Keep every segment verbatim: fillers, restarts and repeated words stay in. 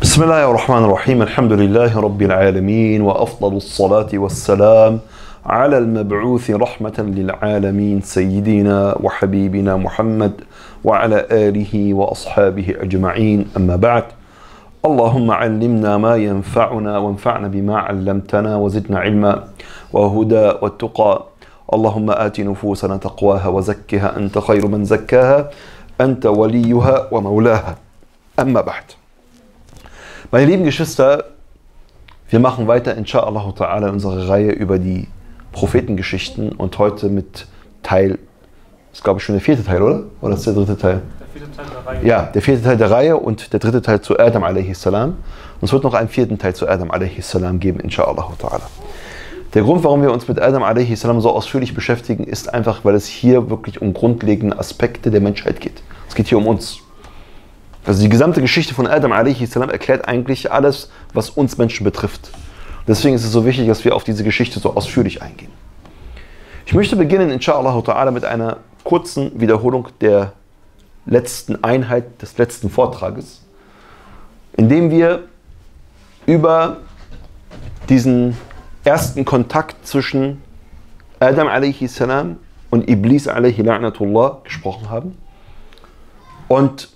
بسم الله الرحمن الرحيم الحمد لله رب العالمين وأفضل الصلاة والسلام على المبعوث رحمة للعالمين سيدنا وحبيبنا محمد وعلى آله وأصحابه أجمعين أما بعد اللهم علمنا ما ينفعنا وانفعنا بما علمتنا وزدنا علما وهدى والتقى اللهم آت نفوسنا تقواها وزكها أنت خير من زكاها أنت وليها ومولاها أما بعد. Meine lieben Geschwister, wir machen weiter inshallah ta'ala in unserer Reihe über die Prophetengeschichten und heute mit Teil, das ist glaube ich schon der vierte Teil, oder? Oder ist der dritte Teil? Der vierte Teil der Reihe. Ja, der vierte Teil der Reihe und der dritte Teil zu Adam a.s. Und es wird noch einen vierten Teil zu Adam a.s. geben inshallah ta'ala. Der Grund, warum wir uns mit Adam a.s. so ausführlich beschäftigen, ist einfach, weil es hier wirklich um grundlegende Aspekte der Menschheit geht. Es geht hier um uns. Also die gesamte Geschichte von Adam a.s. erklärt eigentlich alles, was uns Menschen betrifft. Deswegen ist es so wichtig, dass wir auf diese Geschichte so ausführlich eingehen. Ich möchte beginnen, inshallah ta'ala, mit einer kurzen Wiederholung der letzten Einheit des letzten Vortrages, indem wir über diesen ersten Kontakt zwischen Adam a.s. und Iblis alayhi la'natullah gesprochen haben und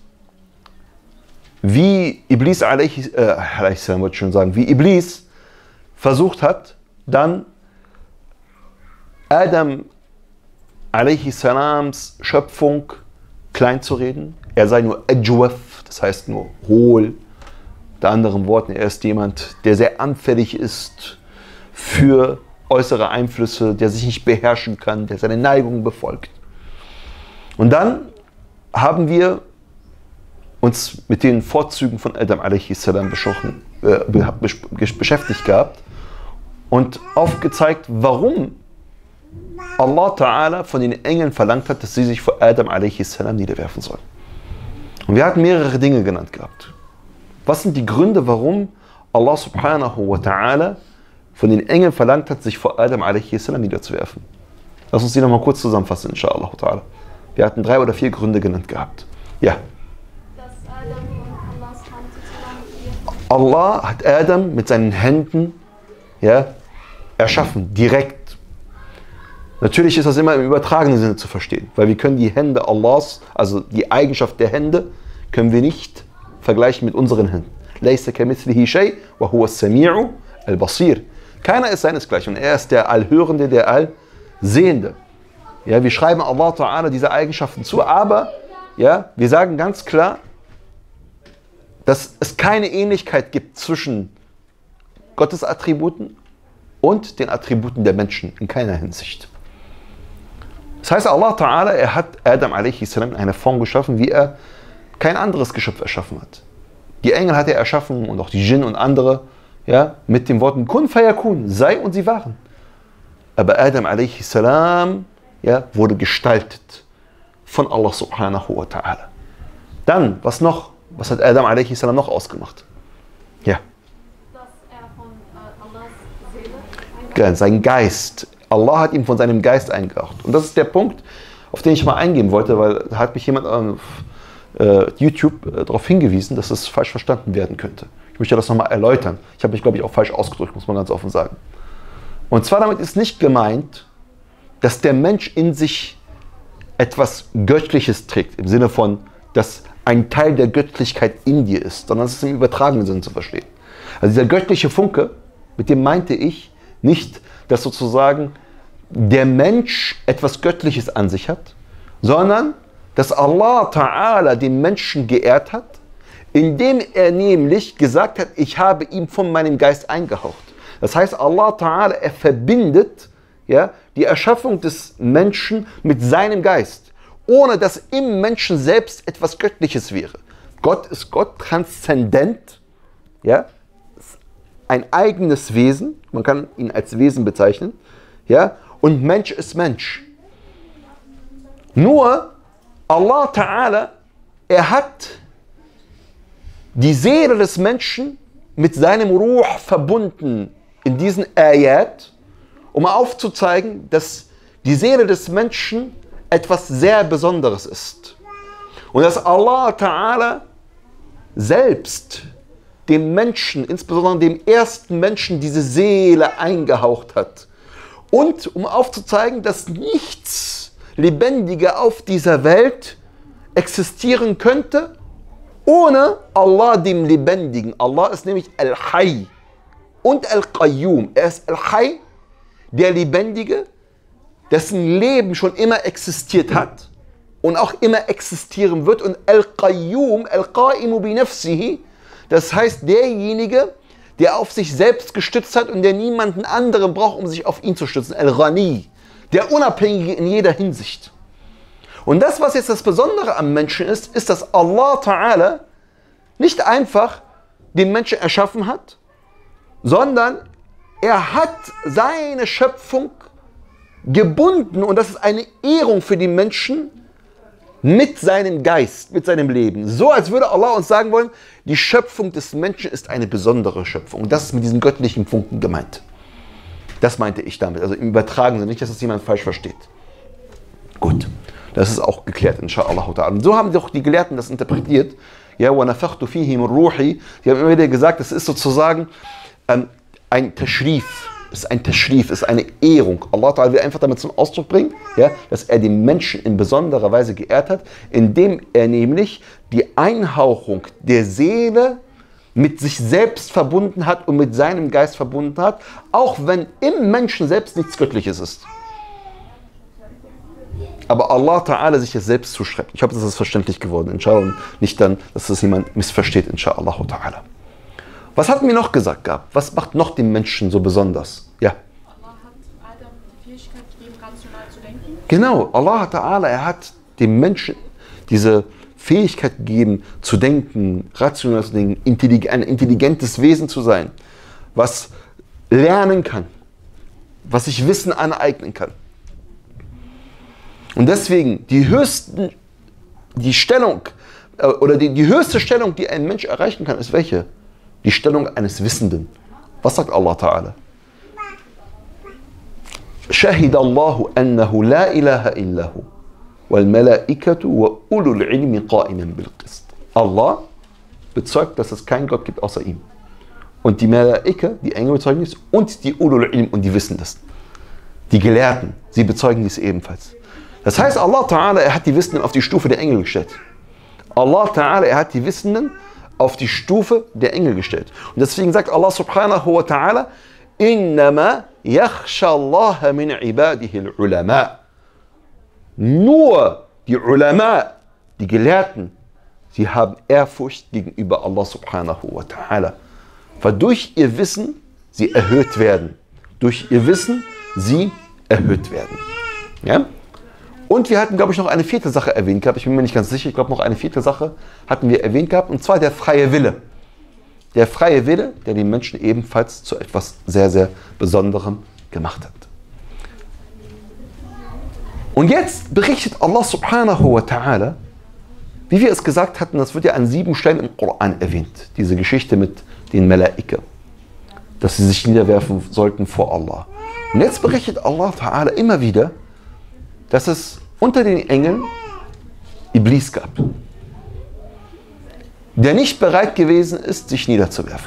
wie Iblis alayhi, äh, wollte ich schon sagen, wie Iblis versucht hat, dann Adam a.s. Schöpfung klein zu reden. Er sei nur ajwaf, das heißt nur hohl. Mit anderen Worten, er ist jemand, der sehr anfällig ist für äußere Einflüsse, der sich nicht beherrschen kann, der seine Neigungen befolgt. Und dann haben wir uns mit den Vorzügen von Adam a.s. Äh, beschäftigt gehabt und aufgezeigt, warum Allah Ta'ala von den Engeln verlangt hat, dass sie sich vor Adam a.s. niederwerfen sollen. Und wir hatten mehrere Dinge genannt gehabt. Was sind die Gründe, warum Allah Subhanahu wa Ta'ala von den Engeln verlangt hat, sich vor Adam a.s. niederzuwerfen? Lass uns die nochmal kurz zusammenfassen, inshallah ta'ala. Wir hatten drei oder vier Gründe genannt gehabt. Ja. Allah hat Adam mit seinen Händen ja, erschaffen, direkt. Natürlich ist das immer im übertragenen Sinne zu verstehen, weil wir können die Hände Allahs, also die Eigenschaft der Hände, können wir nicht vergleichen mit unseren Händen. Laysa kamithlihi shay wa huwa as-sami'u al-basir. Keiner ist seinesgleichen und er ist der Allhörende, der Allsehende. Ja, wir schreiben Allah Ta'ala diese Eigenschaften zu, aber ja, wir sagen ganz klar, dass es keine Ähnlichkeit gibt zwischen Gottes Attributen und den Attributen der Menschen, in keiner Hinsicht. Das heißt, Allah Ta'ala, er hat Adam a.s. in einer Form geschaffen, wie er kein anderes Geschöpf erschaffen hat. Die Engel hat er erschaffen und auch die Djinn und andere, ja, mit den Worten Kun fayakun, sei und sie waren. Aber Adam a.s. ja, wurde gestaltet von Allah Subhanahu wa Ta'ala. Dann, was noch? Was hat Adam a.s. noch ausgemacht? Ja. Dass er von äh, Allahs Seele, sein Geist. Allah hat ihm von seinem Geist eingehaucht. Und das ist der Punkt, auf den ich mal eingehen wollte, weil da hat mich jemand auf äh, YouTube äh, darauf hingewiesen, dass es falsch verstanden werden könnte. Ich möchte das nochmal erläutern. Ich habe mich, glaube ich, auch falsch ausgedrückt, muss man ganz offen sagen. Und zwar damit ist nicht gemeint, dass der Mensch in sich etwas Göttliches trägt, im Sinne von, dass ein Teil der Göttlichkeit in dir ist, sondern es ist im übertragenen Sinn zu verstehen. Also dieser göttliche Funke, mit dem meinte ich nicht, dass sozusagen der Mensch etwas Göttliches an sich hat, sondern dass Allah Ta'ala den Menschen geehrt hat, indem er nämlich gesagt hat, ich habe ihm von meinem Geist eingehaucht. Das heißt, Allah Ta'ala, er verbindet ja, die Erschaffung des Menschen mit seinem Geist, ohne dass im Menschen selbst etwas Göttliches wäre. Gott ist Gott, transzendent, ja, ein eigenes Wesen, man kann ihn als Wesen bezeichnen, ja, und Mensch ist Mensch. Nur Allah Ta'ala, er hat die Seele des Menschen mit seinem Ruh verbunden in diesen Ayat, um aufzuzeigen, dass die Seele des Menschen etwas sehr Besonderes ist. Und dass Allah Ta'ala selbst dem Menschen, insbesondere dem ersten Menschen, diese Seele eingehaucht hat. Und um aufzuzeigen, dass nichts Lebendiger auf dieser Welt existieren könnte, ohne Allah, dem Lebendigen. Allah ist nämlich Al-Hayy und Al-Qayyum. Er ist Al-Hayy, der Lebendige, dessen Leben schon immer existiert hat und auch immer existieren wird. Und Al-Qayyum, Al-Qa'imu bi nafsihi, das heißt derjenige, der auf sich selbst gestützt hat und der niemanden anderen braucht, um sich auf ihn zu stützen. Al-Ghani, der Unabhängige in jeder Hinsicht. Und das, was jetzt das Besondere am Menschen ist, ist, dass Allah Ta'ala nicht einfach den Menschen erschaffen hat, sondern er hat seine Schöpfung gebunden, und das ist eine Ehrung für die Menschen, mit seinem Geist, mit seinem Leben. So, als würde Allah uns sagen wollen, die Schöpfung des Menschen ist eine besondere Schöpfung. Und das ist mit diesen göttlichen Funken gemeint. Das meinte ich damit. Also im Übertragen Sinne, nicht, dass das jemand falsch versteht. Gut, das ist auch geklärt, inshallah. Und so haben doch die Gelehrten das interpretiert. Ja, wa nafakhtu fihi min ruhi. Die haben immer wieder gesagt, das ist sozusagen ähm, ein Tashrif. Ist ein Tashrif, ist eine Ehrung. Allah Ta'ala will einfach damit zum Ausdruck bringen, ja, dass er den Menschen in besonderer Weise geehrt hat, indem er nämlich die Einhauchung der Seele mit sich selbst verbunden hat und mit seinem Geist verbunden hat, auch wenn im Menschen selbst nichts Göttliches ist. Aber Allah Ta'ala sich es selbst zuschreibt. Ich hoffe, das ist verständlich geworden. Inshallah, nicht dann, dass das jemand missversteht, inshallah Ta'ala. Was hatten wir noch gesagt gehabt? Was macht noch den Menschen so besonders? Ja. Allah hat Adam die Fähigkeit gegeben, rational zu denken. Genau, Allah Ta'ala, er hat dem Menschen diese Fähigkeit gegeben, zu denken, rational zu denken, intellig- ein intelligentes Wesen zu sein, was lernen kann, was sich Wissen aneignen kann. Und deswegen die höchsten, die Stellung, äh, oder die, die höchste Stellung, die ein Mensch erreichen kann, ist welche? Die Stellung eines Wissenden. Was sagt Allah Ta'ala? شهد الله أنه لا إله إلا هو والملائكة وأولو العلم قائما بالقسط. Allah bezeugt, dass es keinen Gott gibt außer ihm. Und die Malaike, die Engel bezeugen dies, und die Ulul Ilm, und die wissen das. Die Gelehrten, sie bezeugen dies ebenfalls. Das heißt, Allah Ta'ala, er hat die Wissenden auf die Stufe der Engel gestellt. Allah Ta'ala, er hat die Wissenden auf die Stufe der Engel gestellt. Und deswegen sagt Allah Subhanahu wa Ta'ala, Innama yakhsha Allah min ibadihi al-ulama. Nur die Ulama, die Gelehrten, sie haben Ehrfurcht gegenüber Allah Subhanahu wa Ta'ala. Weil durch ihr Wissen sie erhöht werden. Durch ihr Wissen sie erhöht werden. Ja? Und wir hatten, glaube ich, noch eine vierte Sache erwähnt gehabt. Ich bin mir nicht ganz sicher. Ich glaube, noch eine vierte Sache hatten wir erwähnt gehabt. Und zwar der freie Wille. Der freie Wille, der den Menschen ebenfalls zu etwas sehr, sehr Besonderem gemacht hat. Und jetzt berichtet Allah Subhanahu wa Ta'ala, wie wir es gesagt hatten, das wird ja an sieben Stellen im Koran erwähnt. Diese Geschichte mit den Malaika. Dass sie sich niederwerfen sollten vor Allah. Und jetzt berichtet Allah Ta'ala immer wieder, dass es unter den Engeln Iblis gab, der nicht bereit gewesen ist, sich niederzuwerfen.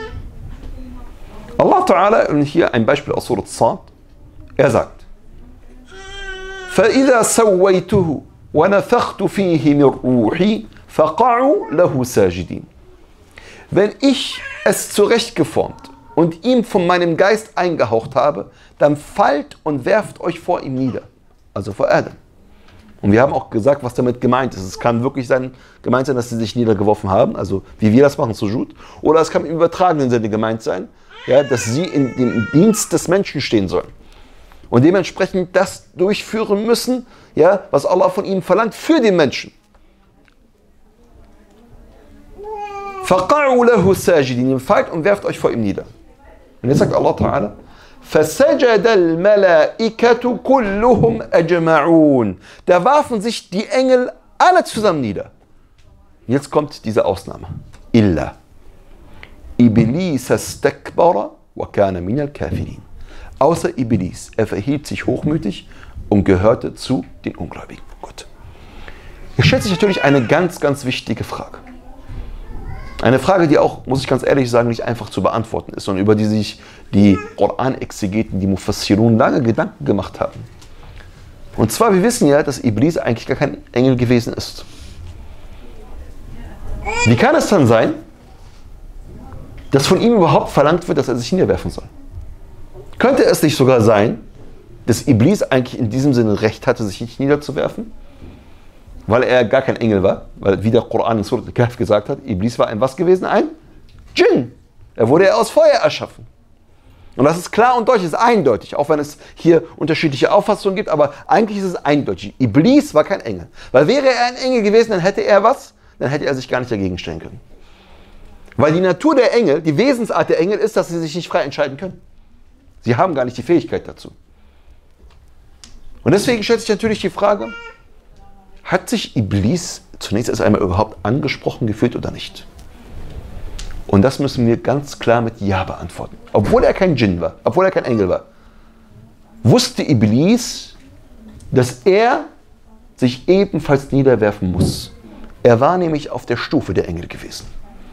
Allah Ta'ala, und hier ein Beispiel aus Surat Sad, er sagt, فَإِذَا سَوَّيْتُهُ وَنَفَخْتُ فِيهِ مِنْ رُوحِي فَقَعُوا لَهُ سَاجِدِينَ. Wenn ich es zurechtgeformt und ihm von meinem Geist eingehaucht habe, dann fallt und werft euch vor ihm nieder. Also vor Adam. Und wir haben auch gesagt, was damit gemeint ist. Es kann wirklich sein, gemeint sein, dass sie sich niedergeworfen haben, also wie wir das machen, Sujud. Oder es kann im übertragenen Sinne gemeint sein, ja, dass sie in dem Dienst des Menschen stehen sollen. Und dementsprechend das durchführen müssen, ja, was Allah von ihnen verlangt, für den Menschen. فَقَعُوا لَهُ سَاجِدِينَ. Fallt und werft euch vor ihm nieder. Und jetzt sagt Allah Ta'ala, فَسَجَدَ الْمَلَائِكَةُ كُلُّهُمْ أَجْمَعُونَ. Da warfen sich die Engel alle zusammen nieder. Jetzt kommt diese Ausnahme. Illa. Iblis astakbara wa kana min al-kafirin. Außer Iblis. Er verhielt sich hochmütig und gehörte zu den Ungläubigen. Gut. Hier stellt sich natürlich eine ganz, ganz wichtige Frage. Eine Frage, die auch, muss ich ganz ehrlich sagen, nicht einfach zu beantworten ist und über die sich die Koran-Exegeten, die Mufassirun, lange Gedanken gemacht haben. Und zwar, wir wissen ja, dass Iblis eigentlich gar kein Engel gewesen ist. Wie kann es dann sein, dass von ihm überhaupt verlangt wird, dass er sich niederwerfen soll? Könnte es nicht sogar sein, dass Iblis eigentlich in diesem Sinne Recht hatte, sich nicht niederzuwerfen? Weil er gar kein Engel war, weil wie der Koran in Surat al-Kahf gesagt hat, Iblis war ein was gewesen? Ein Djinn. Er wurde ja aus Feuer erschaffen. Und das ist klar und deutlich, ist eindeutig, auch wenn es hier unterschiedliche Auffassungen gibt, aber eigentlich ist es eindeutig. Iblis war kein Engel. Weil wäre er ein Engel gewesen, dann hätte er was? Dann hätte er sich gar nicht dagegen stellen können. Weil die Natur der Engel, die Wesensart der Engel ist, dass sie sich nicht frei entscheiden können. Sie haben gar nicht die Fähigkeit dazu. Und deswegen stellt sich natürlich die Frage, hat sich Iblis zunächst erst einmal überhaupt angesprochen gefühlt oder nicht? Und das müssen wir ganz klar mit Ja beantworten. Obwohl er kein Djinn war, obwohl er kein Engel war, wusste Iblis, dass er sich ebenfalls niederwerfen muss. Er war nämlich auf der Stufe der Engel gewesen.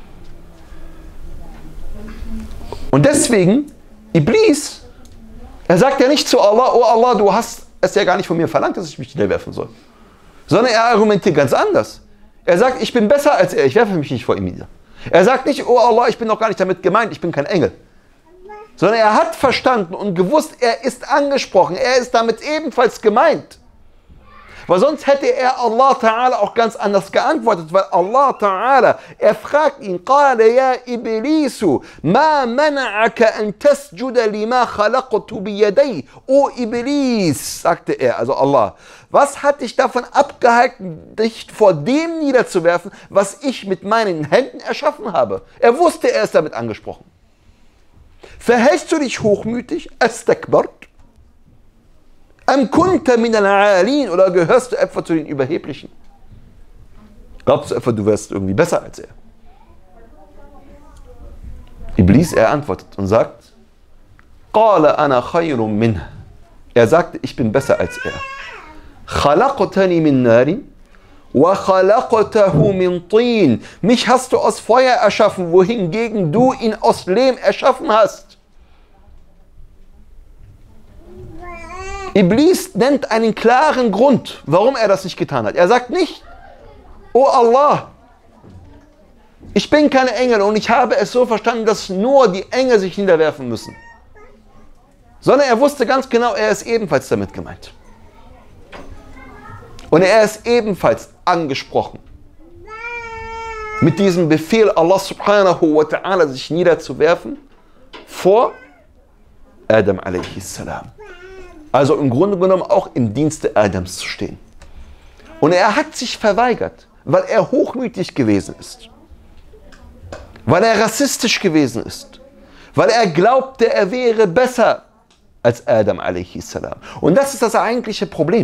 Und deswegen, Iblis, er sagt ja nicht zu Allah, oh Allah, du hast es ja gar nicht von mir verlangt, dass ich mich niederwerfen soll. Sondern er argumentiert ganz anders. Er sagt, ich bin besser als er, ich werfe mich nicht vor ihm nieder. Er sagt nicht, oh Allah, ich bin doch gar nicht damit gemeint, ich bin kein Engel. Sondern er hat verstanden und gewusst, er ist angesprochen, er ist damit ebenfalls gemeint. Weil sonst hätte er Allah Ta'ala auch ganz anders geantwortet, weil Allah Ta'ala, er fragt ihn, قَالَ يَا إِبْلِيسُ مَا مَنَعَكَ أَن تَسْجُدَ لِمَا خَلَقْتُ بِيَدَيْ O Iblis, sagte er, also Allah, was hat dich davon abgehalten, dich vor dem niederzuwerfen, was ich mit meinen Händen erschaffen habe? Er wusste, er ist damit angesprochen. Verhältst du dich hochmütig, astakbart? Am kunta min al-alin, oder gehörst du etwa zu den Überheblichen? Glaubst du etwa, du wärst irgendwie besser als er? Iblis, er antwortet und sagt, Qala ana khayrun minh. Er sagte, ich bin besser als er. Khalaqtani min narin wa khalaqtahu min tin. Mich hast du aus Feuer erschaffen, wohingegen du ihn aus Lehm erschaffen hast. Iblis nennt einen klaren Grund, warum er das nicht getan hat. Er sagt nicht, oh Allah, ich bin kein Engel und ich habe es so verstanden, dass nur die Engel sich niederwerfen müssen. Sondern er wusste ganz genau, er ist ebenfalls damit gemeint. Und er ist ebenfalls angesprochen. Mit diesem Befehl Allah subhanahu wa ta'ala sich niederzuwerfen vor Adam alaihi salam. Also im Grunde genommen auch im Dienste Adams zu stehen. Und er hat sich verweigert, weil er hochmütig gewesen ist. Weil er rassistisch gewesen ist. Weil er glaubte, er wäre besser als Adam alaihi salam. Und das ist das eigentliche Problem.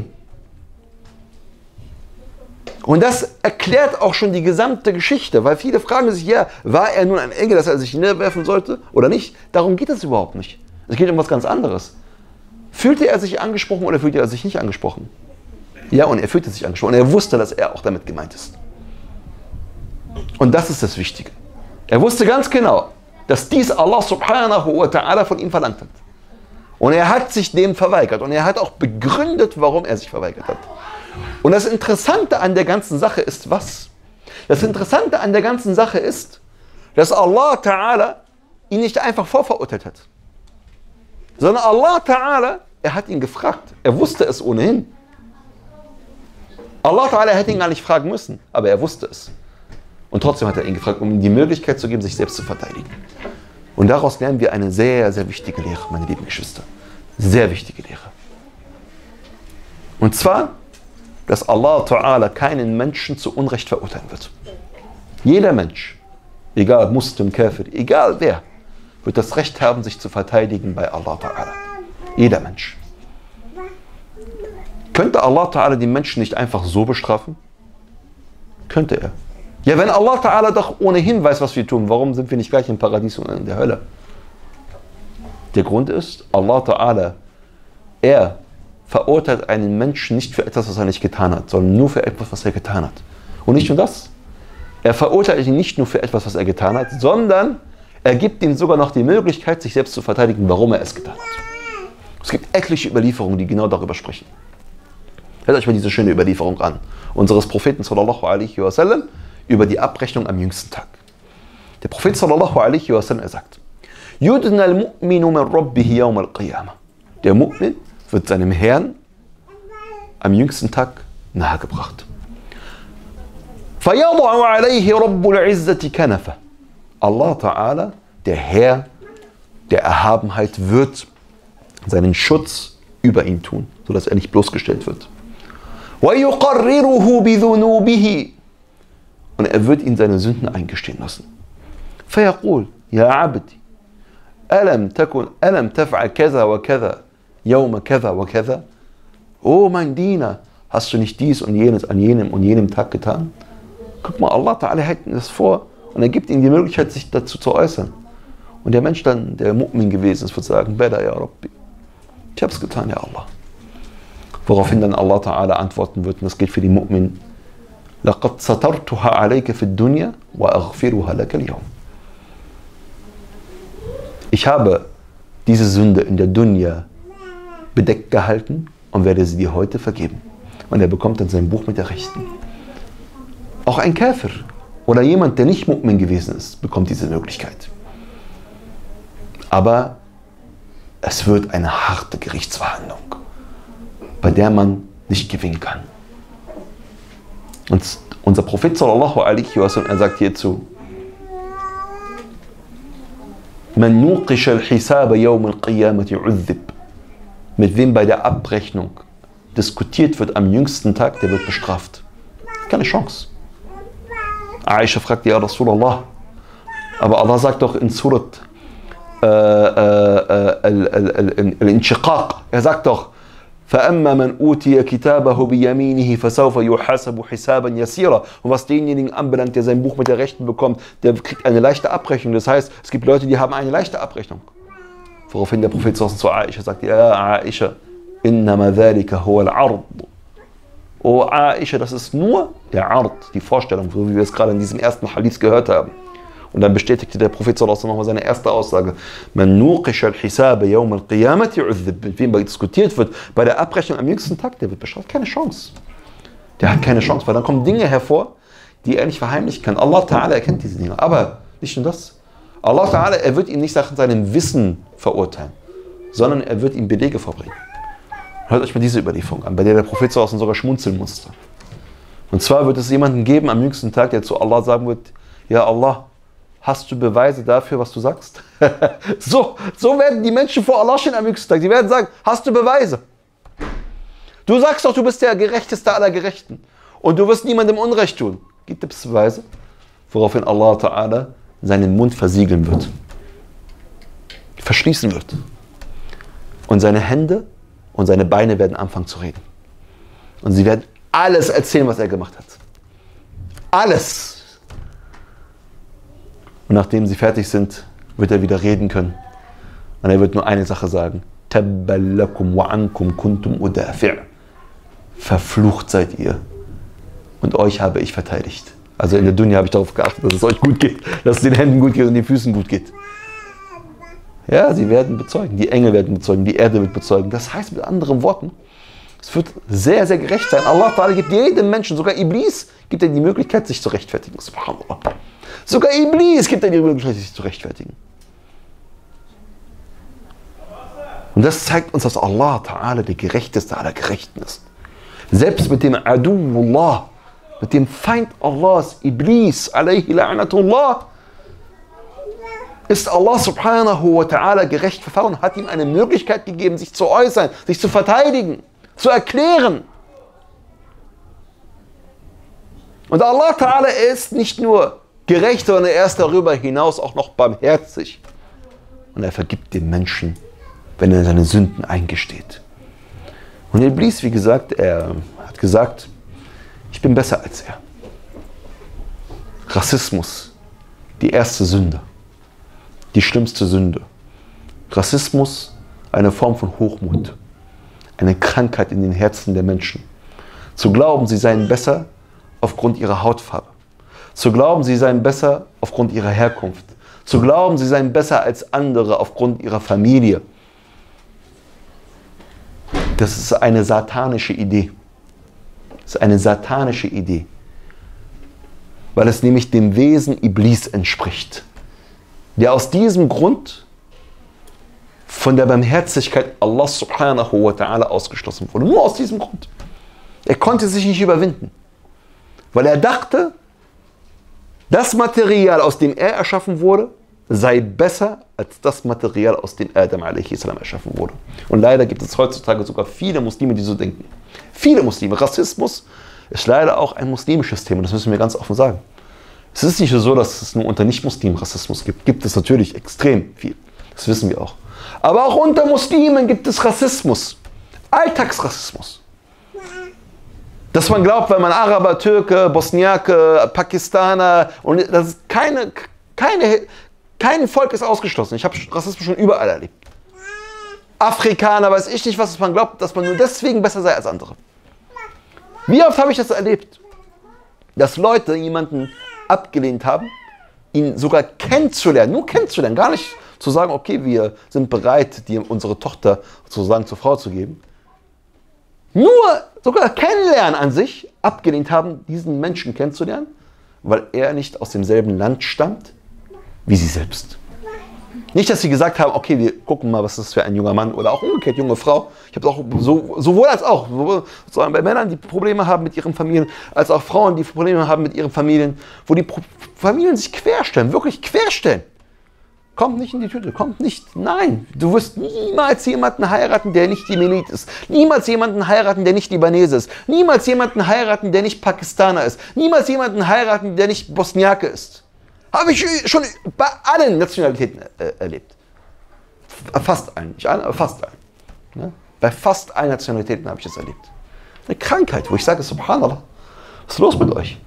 Und das erklärt auch schon die gesamte Geschichte, weil viele fragen sich, ja, war er nun ein Engel, dass er sich niederwerfen sollte oder nicht? Darum geht es überhaupt nicht. Es geht um was ganz anderes. Fühlte er sich angesprochen oder fühlte er sich nicht angesprochen? Ja, und er fühlte sich angesprochen. Und er wusste, dass er auch damit gemeint ist. Und das ist das Wichtige. Er wusste ganz genau, dass dies Allah subhanahu wa ta'ala von ihm verlangt hat. Und er hat sich dem verweigert. Und er hat auch begründet, warum er sich verweigert hat. Und das Interessante an der ganzen Sache ist was? Das Interessante an der ganzen Sache ist, dass Allah Ta'ala ihn nicht einfach vorverurteilt hat. Sondern Allah Ta'ala, er hat ihn gefragt. Er wusste es ohnehin. Allah Ta'ala hätte ihn gar nicht fragen müssen, aber er wusste es. Und trotzdem hat er ihn gefragt, um ihm die Möglichkeit zu geben, sich selbst zu verteidigen. Und daraus lernen wir eine sehr, sehr wichtige Lehre, meine lieben Geschwister. Sehr wichtige Lehre. Und zwar, dass Allah Ta'ala keinen Menschen zu Unrecht verurteilen wird. Jeder Mensch, egal Muslim, Kafir, egal wer, wird das Recht haben, sich zu verteidigen bei Allah Ta'ala. Jeder Mensch. Könnte Allah Ta'ala die Menschen nicht einfach so bestrafen? Könnte er. Ja, wenn Allah Ta'ala doch ohnehin weiß, was wir tun, warum sind wir nicht gleich im Paradies und in der Hölle? Der Grund ist, Allah Ta'ala, er verurteilt einen Menschen nicht für etwas, was er nicht getan hat, sondern nur für etwas, was er getan hat. Und nicht nur das. Er verurteilt ihn nicht nur für etwas, was er getan hat, sondern er gibt ihm sogar noch die Möglichkeit, sich selbst zu verteidigen, warum er es getan hat. Es gibt etliche Überlieferungen, die genau darüber sprechen. Hört euch mal diese schöne Überlieferung an, unseres Propheten sallallahu alaihi wasallam über die Abrechnung am jüngsten Tag. Der Prophet sallallahu alaihi wasallam, er sagt, Yudna al-mu'minu min rabbihi yawm al-qiyamah. Der Mu'min wird seinem Herrn am jüngsten Tag nahegebracht. فَيَضَعُ عَلَيْهِ رَبُّ الْعِزَّةِ كَنَفَهُ. Allah Ta'ala, der Herr der Erhabenheit, wird seinen Schutz über ihn tun, sodass er nicht bloßgestellt wird. وَيُقَرِّرُهُ بِذُنُوبِهِ. Und er wird ihn seine Sünden eingestehen lassen. فَيَقُولُ يَا عَبْدِ أَلَمْ تَكُنْ أَلَمْ تَفْعَلْ كَذَا وَكَذَا يَوْمَ كَذَا وَكَذَا. Oh mein Diener, hast du nicht dies und jenes an jenem und jenem Tag getan? Guck mal, Allah Ta'ala hält ihm das vor und er gibt ihm die Möglichkeit, sich dazu zu äußern. Und der Mensch dann, der Mu'min gewesen ist, wird sagen, Bela ya Rabbi, ich hab's getan, ja Allah. Woraufhin dann Allah Ta'ala antworten wird, und das gilt für die Mu'min, لَقَدْ سَتَرْتُهَا عَلَيْكَ فِي الدُّنْيَا وَأَغْفِرُهَا لَكَ الْيَوْمِ. Ich habe diese Sünde in der Dunya bedeckt gehalten und werde sie dir heute vergeben. Und er bekommt dann sein Buch mit der Rechten. Auch ein Kafir oder jemand, der nicht Mu'min gewesen ist, bekommt diese Möglichkeit. Aber es wird eine harte Gerichtsverhandlung, bei der man nicht gewinnen kann. Und unser Prophet sallallahu alaihi wasallam, er sagt hierzu, Man nuqisha al-hisaba yawm al-qiyamati u'dhib. Mit wem bei der Abrechnung diskutiert wird am jüngsten Tag, der wird bestraft. Keine Chance. Aisha fragt, ja Rasulallah, aber Allah sagt doch in Surat äh, äh, al-Inshiqaq, er sagt doch, فَأَمَّا مَنْ أُوتِيَ كِتَابَهُ بِيَمِينِهِ فَسَوْفَ يُحَاسَبُ حِسَابًا يَسِيرًا. Und was denjenigen anbelangt, der sein Buch mit der Rechten bekommt, der kriegt eine leichte Abrechnung. Das heißt, es gibt Leute, die haben eine leichte Abrechnung. Woraufhin der Prophet zu Aisha sagt, ja Aisha, إِنَّمَا ذَلِكَ هُوَ الْعَرْضُ. Oh Aisha, das ist nur der Ard, die Vorstellung, so wie wir es gerade in diesem ersten Hadith gehört haben. Und dann bestätigte der Prophet sallallahu alaihi wasallam nochmal seine erste Aussage. Man nuqisha al-hisaba yawm al-qiyamati u'dhib. Mit wem diskutiert wird bei der Abrechnung am jüngsten Tag, der wird bestraft. Keine Chance. Der hat keine Chance, weil dann kommen Dinge hervor, die er nicht verheimlichen kann. Allah Ta'ala erkennt diese Dinge. Aber nicht nur das. Allah Ta'ala, er wird ihn nicht nach seinem Wissen verurteilen, sondern er wird ihm Belege vorbringen. Hört euch mal diese Überlieferung an, bei der der Prophet sallallahu alaihi wasallam sogar schmunzeln musste. Und zwar wird es jemanden geben am jüngsten Tag, der zu Allah sagen wird, ja Allah, hast du Beweise dafür, was du sagst? so, so werden die Menschen vor Allah stehen am jüngsten Tag. Die werden sagen, hast du Beweise? Du sagst doch, du bist der Gerechteste aller Gerechten. Und du wirst niemandem Unrecht tun. Gibt es Beweise? Woraufhin Allah Ta'ala seinen Mund versiegeln wird. Verschließen wird. Und seine Hände und seine Beine werden anfangen zu reden. Und sie werden alles erzählen, was er gemacht hat. Alles. Und nachdem sie fertig sind, wird er wieder reden können. Und er wird nur eine Sache sagen. Tabballakum wa ankum kuntum udafi'. Verflucht seid ihr. Und euch habe ich verteidigt. Also in der Dunya habe ich darauf geachtet, dass es euch gut geht. Dass es den Händen gut geht und den Füßen gut geht. Ja, sie werden bezeugen. Die Engel werden bezeugen. Die Erde wird bezeugen. Das heißt mit anderen Worten, es wird sehr, sehr gerecht sein. Allah Ta'ala gibt jedem Menschen, sogar Iblis, gibt er die Möglichkeit, sich zu rechtfertigen. Subhanallah. Sogar Iblis gibt er die Möglichkeit, sich zu rechtfertigen. Und das zeigt uns, dass Allah Ta'ala der Gerechteste aller Gerechten ist. Selbst mit dem Aduwullah, mit dem Feind Allahs, Iblis, alayhi la'natullah, ist Allah subhanahu wa ta'ala gerecht verfahren und hat ihm eine Möglichkeit gegeben, sich zu äußern, sich zu verteidigen, zu erklären. Und Allah Ta'ala ist nicht nur gerecht, sondern er ist darüber hinaus auch noch barmherzig. Und er vergibt dem Menschen, wenn er seine Sünden eingesteht. Und Iblis, wie gesagt, er hat gesagt, ich bin besser als er. Rassismus, die erste Sünde, die schlimmste Sünde. Rassismus, eine Form von Hochmut, eine Krankheit in den Herzen der Menschen. Zu glauben, sie seien besser aufgrund ihrer Hautfarbe. Zu glauben, sie seien besser aufgrund ihrer Herkunft. Zu glauben, sie seien besser als andere aufgrund ihrer Familie. Das ist eine satanische Idee. Das ist eine satanische Idee. Weil es nämlich dem Wesen Iblis entspricht. Der aus diesem Grund von der Barmherzigkeit Allah subhanahu wa ta'ala ausgeschlossen wurde. Nur aus diesem Grund. Er konnte sich nicht überwinden. Weil er dachte, das Material, aus dem er erschaffen wurde, sei besser als das Material, aus dem Adam alaihi salam erschaffen wurde. Und leider gibt es heutzutage sogar viele Muslime, die so denken. Viele Muslime. Rassismus ist leider auch ein muslimisches Thema, das müssen wir ganz offen sagen. Es ist nicht so, dass es nur unter Nicht-Muslimen Rassismus gibt. Gibt es natürlich extrem viel. Das wissen wir auch. Aber auch unter Muslimen gibt es Rassismus. Alltagsrassismus. Dass man glaubt, weil man Araber, Türke, Bosniake, Pakistaner und das ist keine, keine, kein Volk ist ausgeschlossen. Ich habe Rassismus schon überall erlebt. Afrikaner, weiß ich nicht, was man glaubt, dass man nur deswegen besser sei als andere. Wie oft habe ich das erlebt? Dass Leute jemanden abgelehnt haben, ihn sogar kennenzulernen, nur kennenzulernen, gar nicht zu sagen, okay, wir sind bereit, dir unsere Tochter sozusagen zur Frau zu geben. Nur sogar kennenlernen an sich, abgelehnt haben, diesen Menschen kennenzulernen, weil er nicht aus demselben Land stammt wie sie selbst. Nicht, dass sie gesagt haben, okay, wir gucken mal, was das für ein junger Mann oder auch umgekehrt junge Frau. Ich habe auch so, sowohl als auch, sowohl bei Männern, die Probleme haben mit ihren Familien, als auch Frauen, die Probleme haben mit ihren Familien, wo die Pro Familien sich querstellen, wirklich querstellen. Kommt nicht in die Tüte, kommt nicht. Nein, du wirst niemals jemanden heiraten, der nicht Jemenit ist. Niemals jemanden heiraten, der nicht Libanese ist. Niemals jemanden heiraten, der nicht Pakistaner ist. Niemals jemanden heiraten, der nicht Bosniake ist. Habe ich schon bei allen Nationalitäten äh, erlebt. Fast allen, nicht allen, aber fast allen. Ja? Bei fast allen Nationalitäten habe ich das erlebt. Eine Krankheit, wo ich sage, Subhanallah, was ist los mit euch?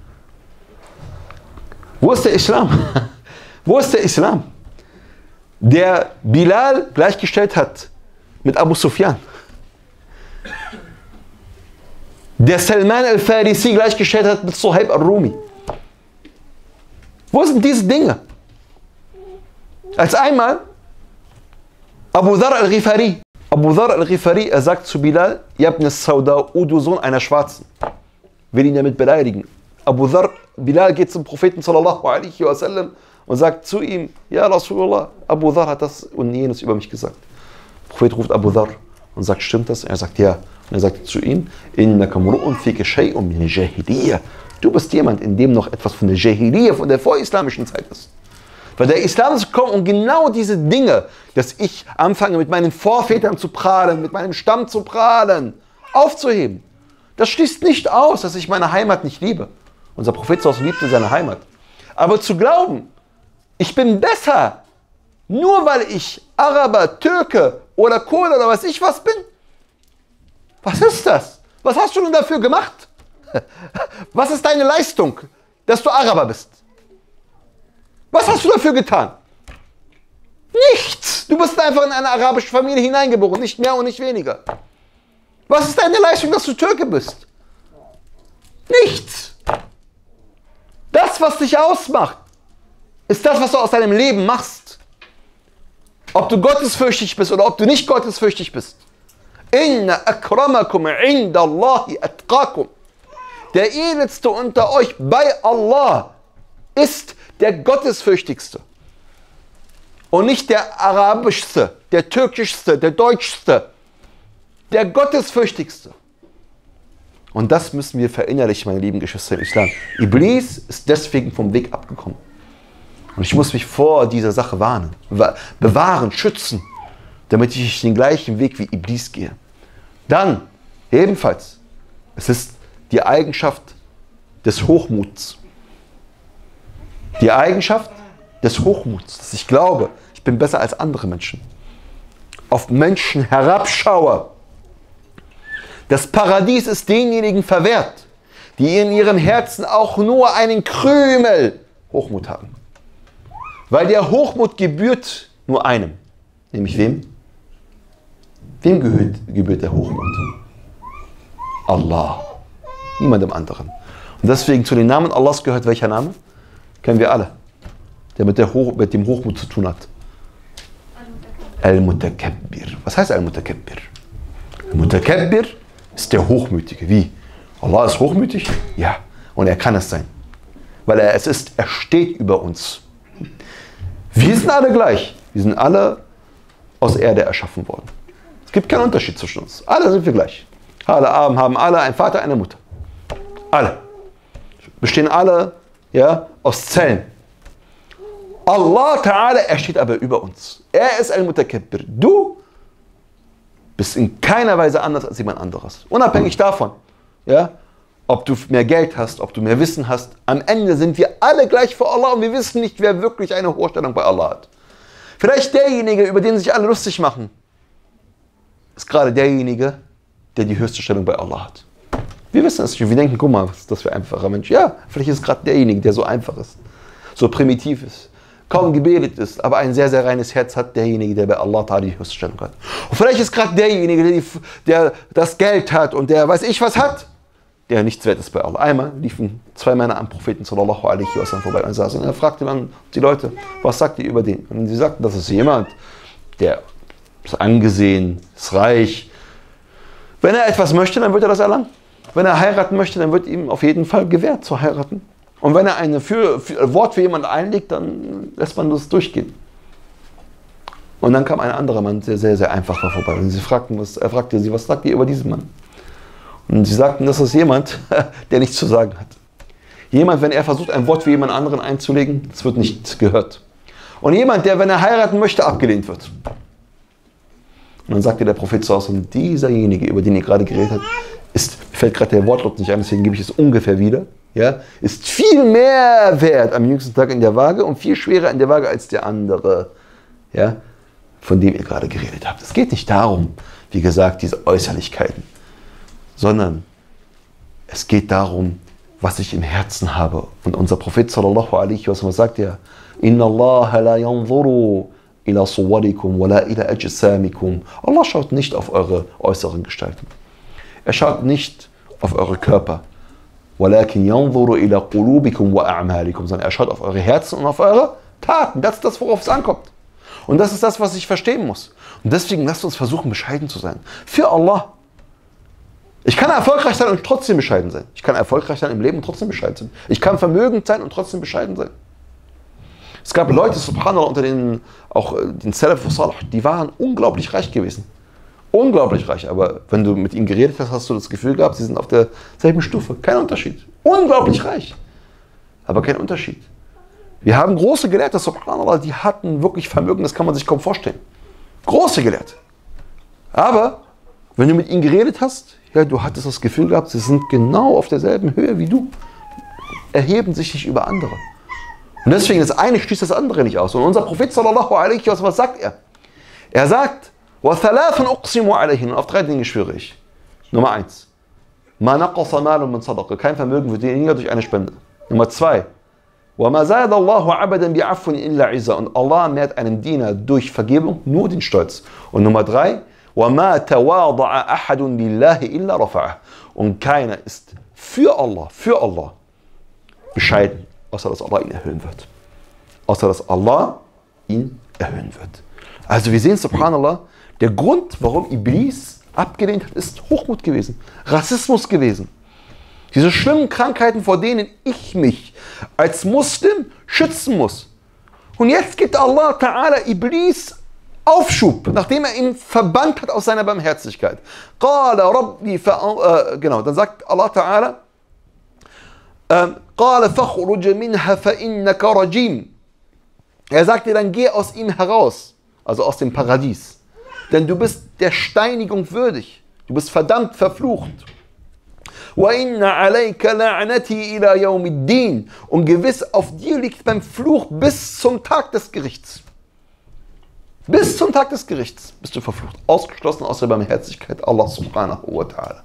Wo ist der Islam? Wo ist der Islam? Der Bilal gleichgestellt hat mit Abu Sufyan. Der Salman al-Farisi gleichgestellt hat mit Suhaib al-Rumi. Wo sind diese Dinge? Als einmal Abu Dharr al-Ghifari. Abu Dharr al-Ghifari, er sagt zu Bilal, Yabn al-Sauda, O du Sohn einer Schwarzen. Will ihn damit beleidigen. Abu Dharr, Bilal geht zum Propheten sallallahu alaihi wasallam und sagt zu ihm, ja Rasulullah, Abu Dharr hat das und jenes über mich gesagt. Der Prophet ruft Abu Dharr und sagt, stimmt das? Er sagt, ja. Und er sagt zu ihm, innaka mru'un fika shay'un min al-Jahiliyyah. Du bist jemand, in dem noch etwas von der Jahiliyyah, von der vorislamischen Zeit ist. Weil der Islam ist gekommen, um genau diese Dinge, dass ich anfange, mit meinen Vorvätern zu prahlen, mit meinem Stamm zu prahlen, aufzuheben. Das schließt nicht aus, dass ich meine Heimat nicht liebe. Unser Prophet liebte seine Heimat. Aber zu glauben, ich bin besser, nur weil ich Araber, Türke oder Kohle oder was ich was bin? Was ist das? Was hast du denn dafür gemacht? Was ist deine Leistung, dass du Araber bist? Was hast du dafür getan? Nichts. Du bist einfach in eine arabische Familie hineingeboren, nicht mehr und nicht weniger. Was ist deine Leistung, dass du Türke bist? Nichts. Das, was dich ausmacht, ist das, was du aus deinem Leben machst. Ob du gottesfürchtig bist oder ob du nicht gottesfürchtig bist. Inna akramakum inda Allahi atqakum. Der edelste unter euch bei Allah ist der gottesfürchtigste. Und nicht der arabischste, der türkischste, der deutschste. Der gottesfürchtigste. Und das müssen wir verinnerlichen, meine lieben Geschwister im Islam. Iblis ist deswegen vom Weg abgekommen. Und ich muss mich vor dieser Sache warnen, bewahren, schützen, damit ich nicht den gleichen Weg wie Iblis gehe. Dann, ebenfalls, es ist die Eigenschaft des Hochmuts. Die Eigenschaft des Hochmuts, dass ich glaube, ich bin besser als andere Menschen. Auf Menschen herabschaue. Das Paradies ist denjenigen verwehrt, die in ihrem Herzen auch nur einen Krümel Hochmut haben. Weil der Hochmut gebührt nur einem. Nämlich wem? Wem gebührt, gebührt der Hochmut? Allah. Niemandem anderen. Und deswegen zu den Namen Allahs gehört welcher Name? Kennen wir alle. Der mit, der Hoch, mit dem Hochmut zu tun hat. Al-Mutakabbir. Was heißt Al-Mutakabbir? Al-Mutakabbir ist der Hochmütige. Wie? Allah ist hochmütig? Ja. Und er kann es sein. Weil er es ist, er steht über uns. Wir sind alle gleich. Wir sind alle aus Erde erschaffen worden. Es gibt keinen Unterschied zwischen uns. Alle sind wir gleich. Alle haben alle einen Vater, eine Mutter. Alle. Bestehen alle, ja, aus Zellen. Allah Ta'ala, er steht aber über uns. Er ist Al-Mutakabbir. Du bist in keiner Weise anders als jemand anderes. Unabhängig davon, ja, ob du mehr Geld hast, ob du mehr Wissen hast. Am Ende sind wir alle gleich vor Allah und wir wissen nicht, wer wirklich eine Hochstellung bei Allah hat. Vielleicht derjenige, über den sich alle lustig machen, ist gerade derjenige, der die höchste Stellung bei Allah hat. Wir wissen es nicht. Wir denken, guck mal, was ist das für ein einfacher Mensch. Ja, vielleicht ist es gerade derjenige, der so einfach ist, so primitiv ist, kaum gebildet ist, aber ein sehr, sehr reines Herz hat, derjenige, der bei Allah Ta'ala die höchste Stellung hat. Und vielleicht ist gerade derjenige, der, die, der das Geld hat und der weiß ich was hat, der nichts wert ist bei Allah. Einmal liefen zwei Männer am Propheten sallallahu alaihi wasallam vorbei und saßen. Und er fragte dann die Leute, was sagt ihr über den? Und sie sagten, das ist jemand, der ist angesehen, ist reich. Wenn er etwas möchte, dann wird er das erlangen. Wenn er heiraten möchte, dann wird ihm auf jeden Fall gewährt zu heiraten. Und wenn er ein für, für, Wort für jemanden einlegt, dann lässt man das durchgehen. Und dann kam ein anderer Mann, der sehr, sehr einfach war, vorbei. Und sie fragten, was, er fragte sie, was sagt ihr über diesen Mann? Und sie sagten, das ist jemand, der nichts zu sagen hat. Jemand, wenn er versucht, ein Wort für jemand anderen einzulegen, das wird nicht gehört. Und jemand, der, wenn er heiraten möchte, abgelehnt wird. Und dann sagte der Prophet sallallahu alaihi wasallam, dieserjenige, über den ihr gerade geredet habt, ist, mir fällt gerade der Wortlaut nicht ein, deswegen gebe ich es ungefähr wieder, ja, ist viel mehr wert am jüngsten Tag in der Waage und viel schwerer in der Waage als der andere, ja, von dem ihr gerade geredet habt. Es geht nicht darum, wie gesagt, diese Äußerlichkeiten, sondern es geht darum, was ich im Herzen habe. Und unser Prophet sallallahu alaihi wasallam sagt ja, Inna Allah la yanzuru ila suwarikum wa la ila ajsamikum. Allah schaut nicht auf eure äußeren Gestalten. Er schaut nicht auf eure Körper. وَلَكِنْ يَنْظُرُ إِلَى قُلُوبِكُمْ وَأَعْمَالِكُمْ, sondern er schaut auf eure Herzen und auf eure Taten. Das ist das, worauf es ankommt. Und das ist das, was ich verstehen muss. Und deswegen lasst uns versuchen, bescheiden zu sein. Für Allah. Ich kann erfolgreich sein und trotzdem bescheiden sein. Ich kann erfolgreich sein im Leben und trotzdem bescheiden sein. Ich kann vermögend sein und trotzdem bescheiden sein. Es gab Leute, subhanallah, unter den, auch den Salaf Salih, die waren unglaublich reich gewesen. Unglaublich reich, aber wenn du mit ihnen geredet hast, hast du das Gefühl gehabt, sie sind auf derselben Stufe. Kein Unterschied. Unglaublich reich, aber kein Unterschied. Wir haben große Gelehrte, subhanallah, die hatten wirklich Vermögen, das kann man sich kaum vorstellen. Große Gelehrte. Aber wenn du mit ihnen geredet hast, ja, du hattest das Gefühl gehabt, sie sind genau auf derselben Höhe wie du. Erheben sich nicht über andere. Und deswegen, das eine schließt das andere nicht aus. Und unser Prophet sallallahu alaihi wasallam, was sagt er? Er sagt, وَثَلَاثٌ أُقْسِمُ عَلَيْهِنْ. Auf drei Dinge schwöre ich. Nummer eins. مَا نَقَصَ مَالٌ مِنْ صَدَقَةٍ. Kein Vermögen wird weniger durch eine Spende. Nummer zwei. وَمَا زَادَ اللَّهُ عَبَدًا بِعَفْوٍ إِلَّا عِزًّا. Und Allah mehrt einem Diener durch Vergebung nur den Stolz. Und Nummer drei. وَمَا تَوَاضَعَ أَحَدٌ لِلَّهِ إِلَّا رَفَعَهُ. Und keiner ist für Allah, für Allah bescheiden, außer dass Allah ihn erhöhen wird. Außer dass Allah ihn erhöhen wird. Also wir sehen, subhanallah, der Grund, warum Iblis abgelehnt hat, ist Hochmut gewesen, Rassismus gewesen. Diese schlimmen Krankheiten, vor denen ich mich als Muslim schützen muss. Und jetzt gibt Allah Ta'ala Iblis Aufschub, nachdem er ihn verbannt hat aus seiner Barmherzigkeit. Qala Rabbi fa, äh, genau, dann sagt Allah Ta'ala, Qala fakhruj minha fa innaka rajim. Er sagt dir, dann geh aus ihm heraus, also aus dem Paradies. Denn du bist der Steinigung würdig. Du bist verdammt verflucht. وَإِنَّ عَلَيْكَ لَعْنَتِي إِلَى يَوْمِ الدِّينِ. Und gewiss, auf dir liegt beim Fluch bis zum Tag des Gerichts. Bis zum Tag des Gerichts bist du verflucht. Ausgeschlossen aus der Barmherzigkeit Allah subhanahu wa ta'ala.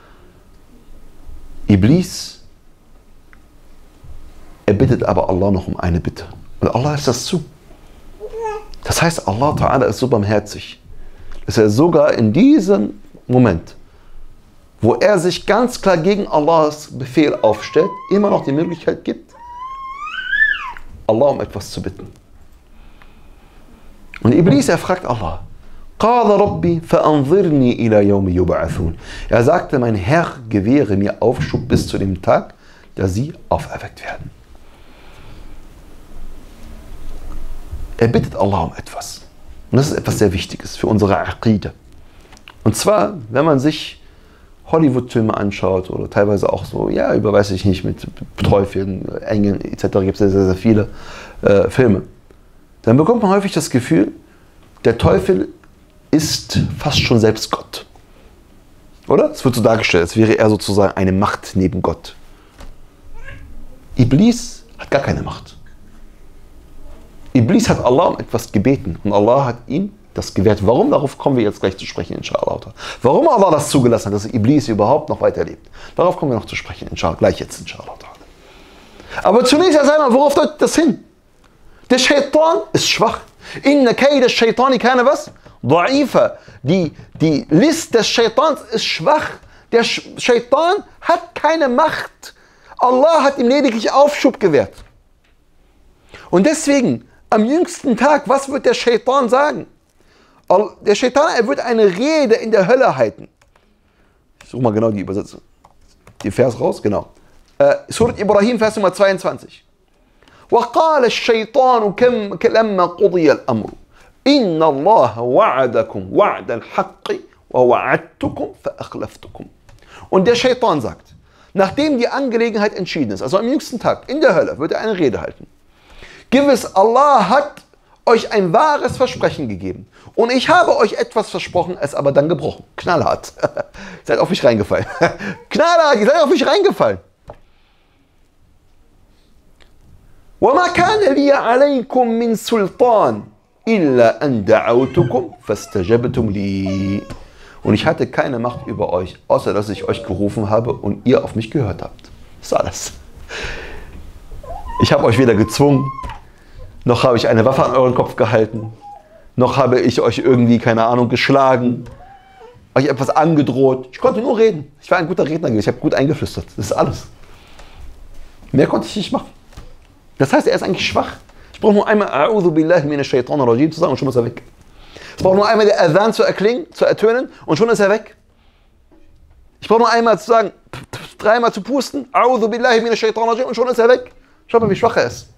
Iblis, er bittet aber Allah noch um eine Bitte. Und Allah lässt das zu. Das heißt, Allah Ta'ala ist so barmherzig, dass er sogar in diesem Moment, wo er sich ganz klar gegen Allahs Befehl aufstellt, immer noch die Möglichkeit gibt, Allah um etwas zu bitten. Und Iblis, er fragt Allah, قَالَ رَبِّي فَأَنظِرْنِي إِلَى يَوْمِ يُبْعَثُونَ. Er sagte, mein Herr gewähre mir Aufschub bis zu dem Tag, da sie auferweckt werden. Er bittet Allah um etwas. Und das ist etwas sehr Wichtiges für unsere Aqide. Und zwar, wenn man sich Hollywood-Filme anschaut oder teilweise auch so, ja, über, weiß ich nicht, mit Teufeln, Engeln et cetera gibt es sehr, sehr, sehr viele äh, Filme. Dann bekommt man häufig das Gefühl, der Teufel ist fast schon selbst Gott. Oder? Es wird so dargestellt, als wäre er sozusagen eine Macht neben Gott. Iblis hat gar keine Macht. Iblis hat Allah um etwas gebeten und Allah hat ihm das gewährt. Warum? Darauf kommen wir jetzt gleich zu sprechen, inshallah. Warum Allah das zugelassen hat, dass Iblis überhaupt noch weiterlebt. Darauf kommen wir noch zu sprechen, inshallah. Gleich jetzt, inshallah. Aber zunächst erst einmal, worauf deutet das hin? Der Shaitan ist schwach. Inna kayda shaitani kana was? Da'ifa. Die, die List des Shaitans ist schwach. Der Shaitan hat keine Macht. Allah hat ihm lediglich Aufschub gewährt. Und deswegen, am jüngsten Tag, was wird der Shaitan sagen? Der Shaitan, er wird eine Rede in der Hölle halten. Ich suche mal genau die Übersetzung. Die Vers raus, genau. Äh, Surat Ibrahim, Vers Nummer zweiundzwanzig. وقال الشيطان كم لما قضي الأمر إن الله وعدكم وعد الحق ووعدتكم فأخلفتكم. Und der Shaitan sagt, nachdem die Angelegenheit entschieden ist, also am jüngsten Tag in der Hölle, wird er eine Rede halten. Gewiss, Allah hat euch ein wahres Versprechen gegeben. Und ich habe euch etwas versprochen, es aber dann gebrochen. Knallhart. Ihr seid auf mich reingefallen. Knallhart, ihr seid auf mich reingefallen. وَمَا كَانَ لِيَ عَلَيْكُمْ مِنْ سُلْطَانٍ إِلَّا أَنْ دَعَوْتُكُمْ فَاسْتَجَبْتُمْ لِي. Und ich hatte keine Macht über euch, außer dass ich euch gerufen habe und ihr auf mich gehört habt. Das ist alles. Ich habe euch weder gezwungen, noch habe ich eine Waffe an euren Kopf gehalten, noch habe ich euch irgendwie, keine Ahnung, geschlagen, euch etwas angedroht. Ich konnte nur reden. Ich war ein guter Redner, ich habe gut eingeflüstert. Das ist alles. Mehr konnte ich nicht machen. Das heißt, er ist eigentlich schwach. Ich brauche nur einmal A'udhu billahi minash shaitanir rajim zu sagen und schon ist er weg. Ich brauche nur einmal der Adhan zu erklingen, zu ertönen und schon ist er weg. Ich brauche nur einmal zu sagen, dreimal zu pusten, A'udhu billahi minash shaitanir rajim und schon ist er weg. Schaut mal, wie schwach er ist.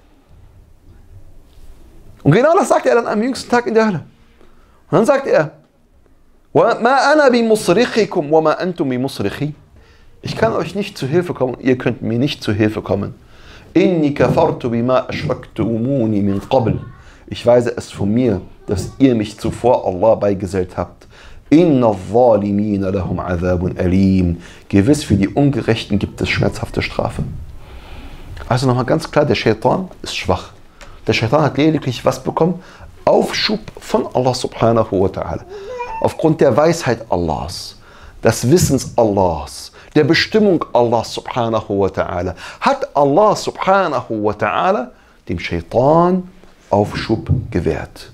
Und genau das sagt er dann am jüngsten Tag in der Hölle. Und dann sagt er, وَمَا أَنَا بِمُصْرِخِكُمْ وَمَا أَنْتُمْ بِمُصْرِخِي. Ich kann euch nicht zu Hilfe kommen und ihr könnt mir nicht zu Hilfe kommen. إِنِّي كَفَرْتُ بِمَا أَشْرَكْتُمُونِي مِنْ قَبْلِ. Ich weise es von mir, dass ihr mich zuvor Allah beigesellt habt. إِنَّ الظَّالِمِينَ لَهُمْ عَذَابٌ أَلِيمٌ. Gewiss, für die Ungerechten gibt es schmerzhafte Strafe. Also nochmal ganz klar, der Shaitan ist schwach. Der Shaitan hat lediglich was bekommen? Aufschub von Allah subhanahu wa ta'ala. Aufgrund der Weisheit Allahs, des Wissens Allahs, der Bestimmung Allah subhanahu wa ta'ala, hat Allah subhanahu wa ta'ala dem Shaitan Aufschub gewährt.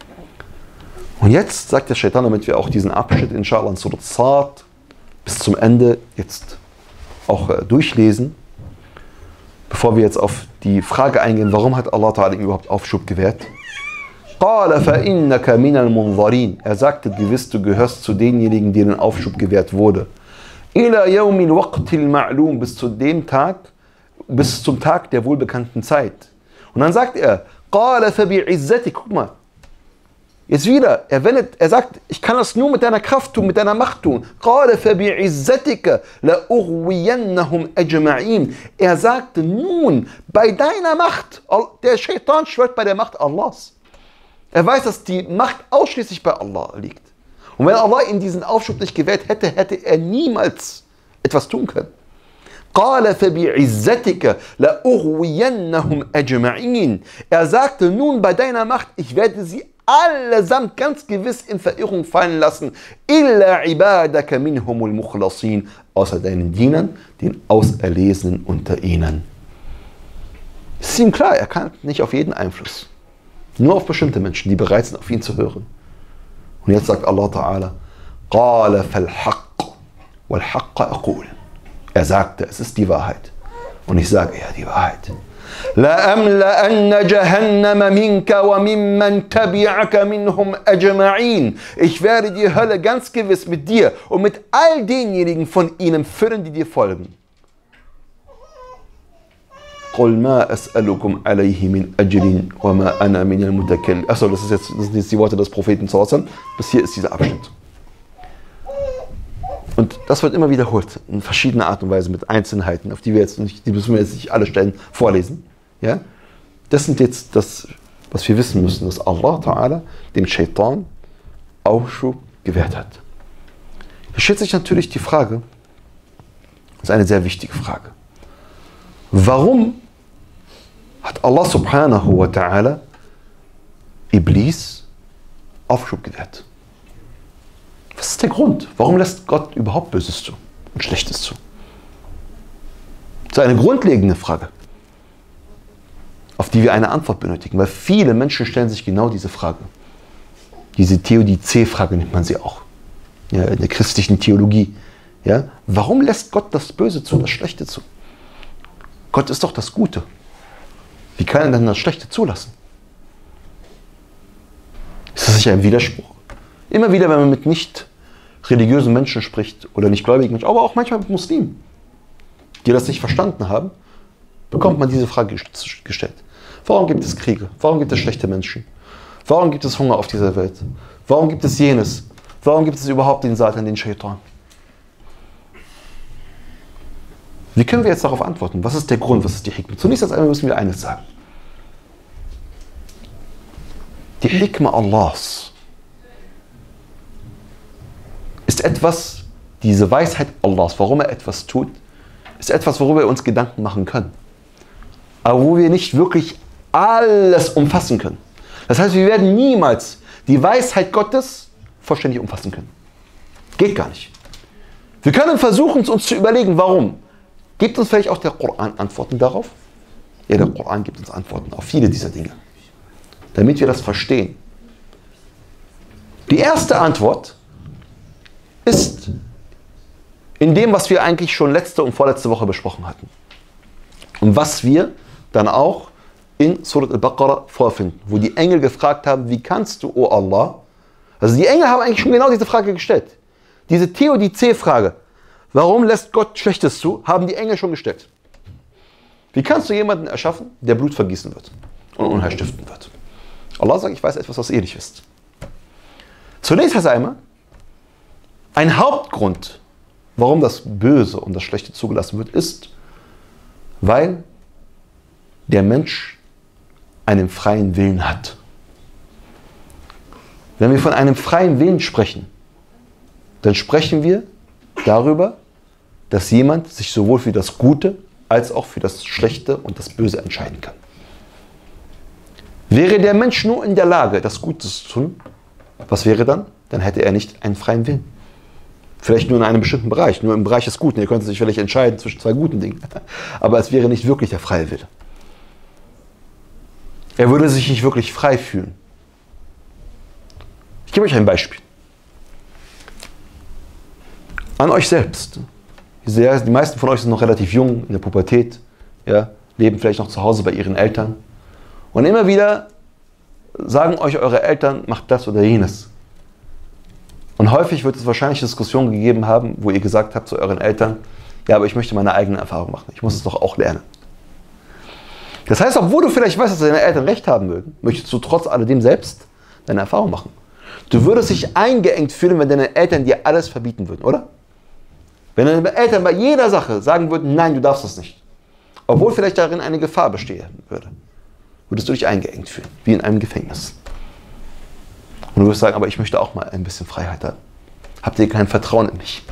Und jetzt sagt der Shaitan, damit wir auch diesen Abschnitt inshallah in Surat Sad bis zum Ende jetzt auch äh, durchlesen, bevor wir jetzt auf die Frage eingehen, warum hat Allah Ta'ala ihm überhaupt Aufschub gewährt? قَالَ فَإِنَّكَ مِنَ الْمُنظَرِينَ. Er sagte, gewiss, du gehörst zu denjenigen, denen Aufschub gewährt wurde. إِلَى يَوْمِ الْوَقْتِ الْمَعْلُومِ. Bis zu dem Tag, bis zum Tag der wohlbekannten Zeit. Und dann sagt er, قَالَ فَبِعِزَّتِكَ. Guck mal, jetzt wieder, er, wendet, er sagt, ich kann das nur mit deiner Kraft tun, mit deiner Macht tun. قَالَ فَبِعِزَّتِكَ لَأُغْوِيَنَّهُمْ أَجْمَعِينَ. Er sagte, nun, bei deiner Macht, der Shaitan schwört bei der Macht Allahs. Er weiß, dass die Macht ausschließlich bei Allah liegt. Und wenn Allah ihm diesen Aufschub nicht gewährt hätte, hätte er niemals etwas tun können. قَالَ فَبِعِزَّتِكَ لَأُغْوِيَنَّهُمْ أَجْمَعِينَ. Er sagte, nun, bei deiner Macht, ich werde sie allesamt ganz gewiss in Verirrung fallen lassen. إِلَّا عِبَادَكَ مِنْهُمُ الْمُخْلَصِينَ. Außer deinen Dienern, den Auserlesenen unter ihnen. Es ist ihm klar, er kann nicht auf jeden Einfluss. Nur auf bestimmte Menschen, die bereit sind, auf ihn zu hören. Und jetzt sagt Allah Ta'ala, قَالَ فَالْحَقُّ وَالْحَقَّ أَقُولُ. Er sagte, es ist die Wahrheit. Und ich sage, ja, die Wahrheit. لَأَمْلَأَنَّ جَهَنَّمَ مِنْكَ وَمِمَّنْ تَبِعَكَ مِنْهُمْ أَجْمَعِينَ. Ich werde die Hölle ganz gewiss mit dir und mit all denjenigen von ihnen füllen, die dir folgen. قُلْ مَا أَسْأَلُكُمْ عَلَيْهِ مِنْ أَجْرٍ وَمَا أَنَا مِنَ الْمُتَكَلِّمِينَ. Achso, das, ist jetzt, das sind jetzt die Worte des Propheten. Bis hier ist dieser Abschnitt. Und das wird immer wiederholt, in verschiedener Art und Weise, mit Einzelheiten, auf die wir jetzt nicht, die müssen wir jetzt nicht alle Stellen vorlesen. Ja? Das sind jetzt das, was wir wissen müssen, dass Allah Ta'ala dem Shaitan Aufschub gewährt hat. Hier stellt sich natürlich die Frage, das ist eine sehr wichtige Frage, warum hat Allah Subhanahu wa Ta'ala Iblis Aufschub gewährt? Was ist der Grund? Warum lässt Gott überhaupt Böses zu und Schlechtes zu? Das ist eine grundlegende Frage, auf die wir eine Antwort benötigen, weil viele Menschen stellen sich genau diese Frage. Diese Theodizee-Frage nennt man sie auch, ja, in der christlichen Theologie. Ja? Warum lässt Gott das Böse zu, das Schlechte zu? Gott ist doch das Gute. Wie kann er denn das Schlechte zulassen? Ist das nicht ein Widerspruch? Immer wieder, wenn man mit nicht religiösen Menschen spricht oder nicht gläubigen Menschen, aber auch manchmal mit Muslimen, die das nicht verstanden haben, bekommt man diese Frage gestellt. Warum gibt es Kriege? Warum gibt es schlechte Menschen? Warum gibt es Hunger auf dieser Welt? Warum gibt es jenes? Warum gibt es überhaupt den Satan, den Shaitan? Wie können wir jetzt darauf antworten? Was ist der Grund? Was ist die Hikmah? Zunächst einmal müssen wir eines sagen. Die Hikmah Allahs ist etwas, diese Weisheit Allahs, warum er etwas tut, ist etwas, worüber wir uns Gedanken machen können. Aber wo wir nicht wirklich alles umfassen können. Das heißt, wir werden niemals die Weisheit Gottes vollständig umfassen können. Geht gar nicht. Wir können versuchen, uns zu überlegen, warum. Gibt uns vielleicht auch der Koran Antworten darauf? Ja, der Koran gibt uns Antworten auf viele dieser Dinge, damit wir das verstehen. Die erste Antwort ist in dem, was wir eigentlich schon letzte und vorletzte Woche besprochen hatten. Und was wir dann auch in Surat al-Baqarah vorfinden, wo die Engel gefragt haben, wie kannst du, o Allah? Also die Engel haben eigentlich schon genau diese Frage gestellt. Diese Theodizee-Frage, warum lässt Gott Schlechtes zu, haben die Engel schon gestellt. Wie kannst du jemanden erschaffen, der Blut vergießen wird und Unheil stiften wird? Allah sagt, ich weiß etwas, was ihr nicht wisst. Zunächst heißt einmal, ein Hauptgrund, warum das Böse und das Schlechte zugelassen wird, ist, weil der Mensch einen freien Willen hat. Wenn wir von einem freien Willen sprechen, dann sprechen wir darüber, dass jemand sich sowohl für das Gute als auch für das Schlechte und das Böse entscheiden kann. Wäre der Mensch nur in der Lage, das Gute zu tun, was wäre dann? Dann hätte er nicht einen freien Willen. Vielleicht nur in einem bestimmten Bereich, nur im Bereich des Guten. Er könnte sich vielleicht entscheiden zwischen zwei guten Dingen. Aber es wäre nicht wirklich der freie Wille. Er würde sich nicht wirklich frei fühlen. Ich gebe euch ein Beispiel. An euch selbst. Die meisten von euch sind noch relativ jung, in der Pubertät, ja, leben vielleicht noch zu Hause bei ihren Eltern. Und immer wieder sagen euch eure Eltern, macht das oder jenes. Und häufig wird es wahrscheinlich Diskussionen gegeben haben, wo ihr gesagt habt zu euren Eltern, ja, aber ich möchte meine eigene Erfahrung machen. Ich muss es doch auch lernen. Das heißt, obwohl du vielleicht weißt, dass deine Eltern recht haben mögen, möchtest du trotz alledem selbst deine Erfahrung machen. Du würdest dich eingeengt fühlen, wenn deine Eltern dir alles verbieten würden, oder? Wenn deine Eltern bei jeder Sache sagen würden, nein, du darfst das nicht. Obwohl vielleicht darin eine Gefahr bestehen würde, würdest du dich eingeengt fühlen, wie in einem Gefängnis. Und du wirst sagen, aber ich möchte auch mal ein bisschen Freiheit haben. Habt ihr kein Vertrauen in mich?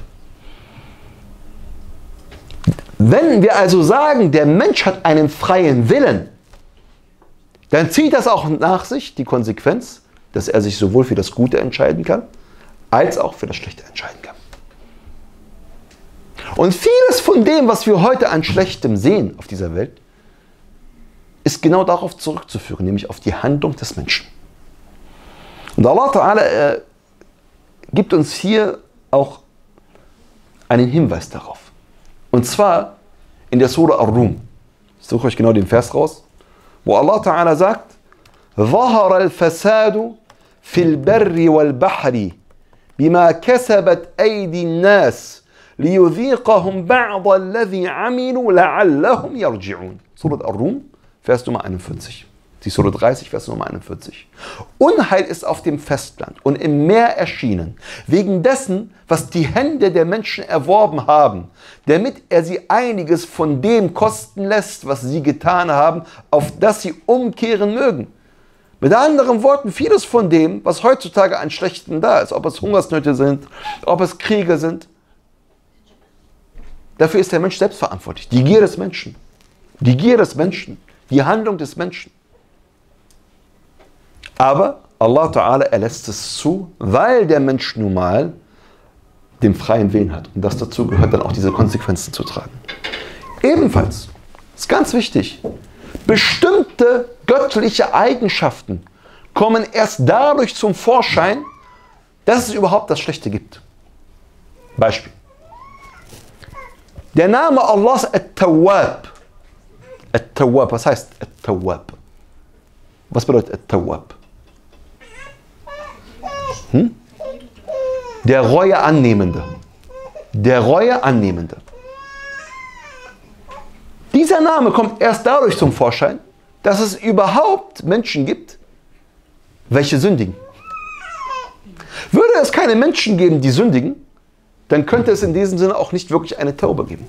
Wenn wir also sagen, der Mensch hat einen freien Willen, dann zieht das auch nach sich die Konsequenz, dass er sich sowohl für das Gute entscheiden kann, als auch für das Schlechte entscheiden kann. Und vieles von dem, was wir heute an Schlechtem sehen auf dieser Welt, ist genau darauf zurückzuführen, nämlich auf die Handlung des Menschen. Und Allah Ta'ala äh, gibt uns hier auch einen Hinweis darauf. Und zwar in der Surah Ar-Rum, Ich suche euch genau den Vers raus, wo Allah Ta'ala sagt, ظهر الفساد في البر والبحر بما كسبت أيدي الناس ليذيقهم بعض الذي عملوا لعلهم يرجعون. Surat Ar-Rum, Vers Nummer einundvierzig. Die Surah dreißig, Vers Nummer einundvierzig. Unheil ist auf dem Festland und im Meer erschienen, wegen dessen, was die Hände der Menschen erworben haben, damit er sie einiges von dem kosten lässt, was sie getan haben, auf das sie umkehren mögen. Mit anderen Worten, vieles von dem, was heutzutage an Schlechten da ist, ob es Hungersnöte sind, ob es Kriege sind, dafür ist der Mensch selbst verantwortlich. Die Gier des Menschen, die Gier des Menschen, die Handlung des Menschen. Aber Allah Ta'ala erlässt es zu, weil der Mensch nun mal den freien Willen hat. Und das dazu gehört dann auch diese Konsequenzen zu tragen. Ebenfalls, ist ganz wichtig, bestimmte göttliche Eigenschaften kommen erst dadurch zum Vorschein, dass es überhaupt das Schlechte gibt. Beispiel. Der Name Allahs At-Tawwab. At-Tawwab, was heißt At-Tawwab? Was bedeutet At-Tawwab? Hm? Der Reue Annehmende. Der Reue Annehmende. Dieser Name kommt erst dadurch zum Vorschein, dass es überhaupt Menschen gibt, welche sündigen. Würde es keine Menschen geben, die sündigen, dann könnte es in diesem Sinne auch nicht wirklich eine Tauba geben.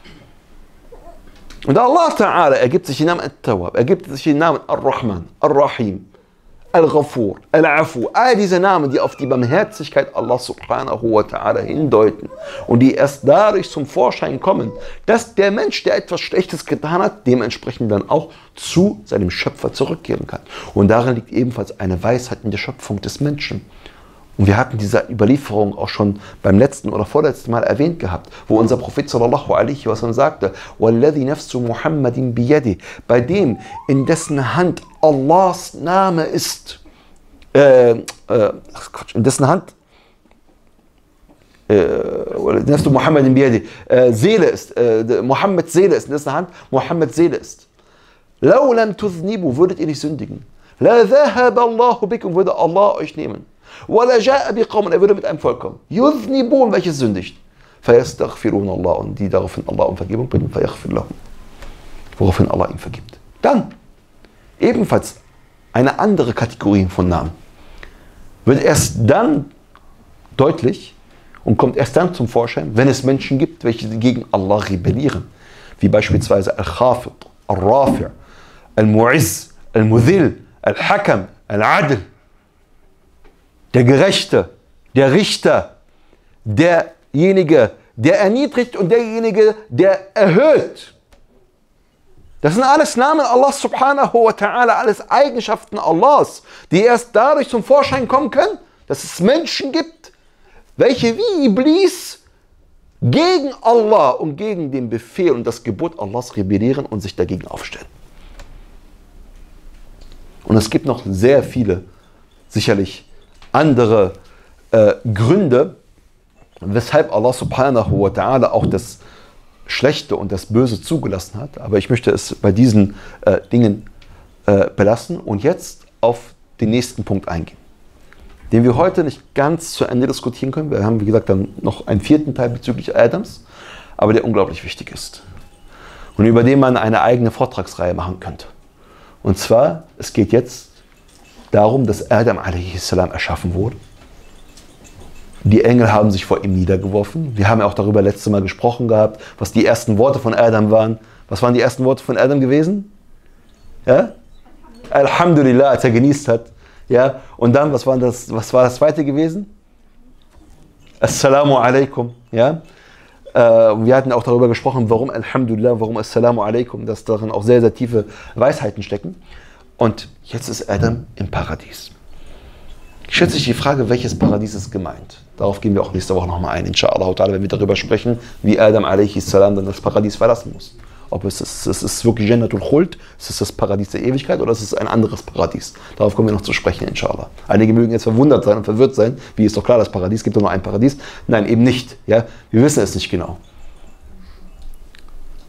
Und Allah Ta'ala ergibt sich den Namen At-Tawwab, ergibt sich den Namen Ar-Rahman, Ar-Rahim, Al-Ghafur, Al-Afu, all diese Namen, die auf die Barmherzigkeit Allah Subhanahu wa Ta'ala hindeuten und die erst dadurch zum Vorschein kommen, dass der Mensch, der etwas Schlechtes getan hat, dementsprechend dann auch zu seinem Schöpfer zurückkehren kann. Und darin liegt ebenfalls eine Weisheit in der Schöpfung des Menschen. Und wir hatten diese Überlieferung auch schon beim letzten oder vorletzten Mal erwähnt gehabt, wo unser Prophet sallallahu alaihi wasallam sagte, وَالَّذِي نَفْسُ مُحَمَّدٍ بِيَدِهِ, bei dem, in dessen Hand Allahs Name ist, äh, äh, in dessen Hand, äh, نَفْسُ مُحَمَّدٍ بِيَدِهِ, äh, Seele ist, äh, Mohammeds Seele ist, in dessen Hand Mohammeds Seele ist. لَوْ لَمْ تُذْنِبُوا, würdet ihr nicht sündigen. لَا ذَهَبَ اللَّهُ بِكُمْ, würde Allah euch nehmen. وَلَا جَاءَ بِقَوْمٍ, er würde mit einem Volk kommen. يُذْنِبُونَ, welches sündigt. فَيَسْتَغْفِرُونَ اللَّهُ, und die daraufhin Allah um Vergebung bitten, فَيَغْفِرْ لَهُمْ, woraufhin Allah ihm vergibt. Dann, ebenfalls eine andere Kategorie von Namen, wird erst dann deutlich und kommt erst dann zum Vorschein, wenn es Menschen gibt, welche gegen Allah rebellieren. Wie beispielsweise Al-Khafid, Al-Rafi', Al-Mu'izz, Al-Mudhil, Al-Hakam, Al-Adl. Der Gerechte, der Richter, derjenige, der erniedrigt und derjenige, der erhöht. Das sind alles Namen Allah subhanahu wa ta'ala, alles Eigenschaften Allahs, die erst dadurch zum Vorschein kommen können, dass es Menschen gibt, welche wie Iblis gegen Allah und gegen den Befehl und das Gebot Allahs rebellieren und sich dagegen aufstellen. Und es gibt noch sehr viele, sicherlich, andere äh, Gründe, weshalb Allah subhanahu wa ta'ala auch das Schlechte und das Böse zugelassen hat. Aber ich möchte es bei diesen äh, Dingen äh, belassen und jetzt auf den nächsten Punkt eingehen, den wir heute nicht ganz zu Ende diskutieren können. Wir haben, wie gesagt, dann noch einen vierten Teil bezüglich Adams, aber der unglaublich wichtig ist und über den man eine eigene Vortragsreihe machen könnte. Und zwar, es geht jetzt darum, dass Adam a.s. erschaffen wurde. Die Engel haben sich vor ihm niedergeworfen. Wir haben ja auch darüber letztes Mal gesprochen gehabt, was die ersten Worte von Adam waren. Was waren die ersten Worte von Adam gewesen? Ja? Alhamdulillah, als er genießt hat. Ja? Und dann, was war das, was war das zweite gewesen? Assalamu alaikum. Ja? Äh, wir hatten auch darüber gesprochen, warum Alhamdulillah, warum Assalamu alaikum, dass darin auch sehr, sehr tiefe Weisheiten stecken. Und jetzt ist Adam im Paradies. Ich schätze sich die Frage, welches Paradies ist gemeint. Darauf gehen wir auch nächste Woche nochmal ein, inshallah, wenn wir darüber sprechen, wie Adam a.s. dann das Paradies verlassen muss. Ob es ist, es ist wirklich Jannatul Khuld, es ist das Paradies der Ewigkeit oder es ist ein anderes Paradies. Darauf kommen wir noch zu sprechen, inshallah. Einige mögen jetzt verwundert sein und verwirrt sein, wie ist doch klar, das Paradies gibt doch nur ein Paradies. Nein, eben nicht. Ja? Wir wissen es nicht genau.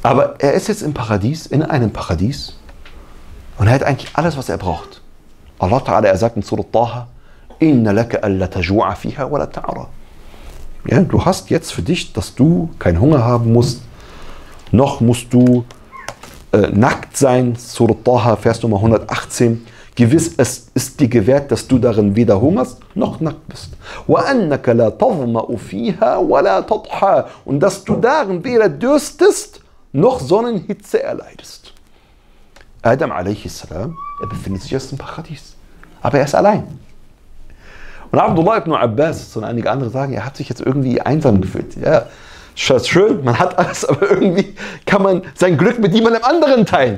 Aber er ist jetzt im Paradies, in einem Paradies, und er hat eigentlich alles, was er braucht. Allah Ta'ala, er sagt in Surah Taha, Inna laka alla tajua fiha wa la ta'ra. Ja, du hast jetzt für dich, dass du keinen Hunger haben musst, noch musst du äh, nackt sein. Surah Taha, Vers Nummer hundertachtzehn. Gewiss, es ist dir gewährt, dass du darin weder hungerst, noch nackt bist. وَأَنَّكَ لَا تَظْمَأُ فِيهَا وَلَا تَضْحَى. Und dass du darin weder dürstest, noch Sonnenhitze erleidest. Adam a.s., er befindet sich jetzt im Paradies. Aber er ist allein. Und Abdullah ibn Abbas und einige andere sagen, er hat sich jetzt irgendwie einsam gefühlt. Ja, ist schön, man hat alles, aber irgendwie kann man sein Glück mit jemandem anderen teilen.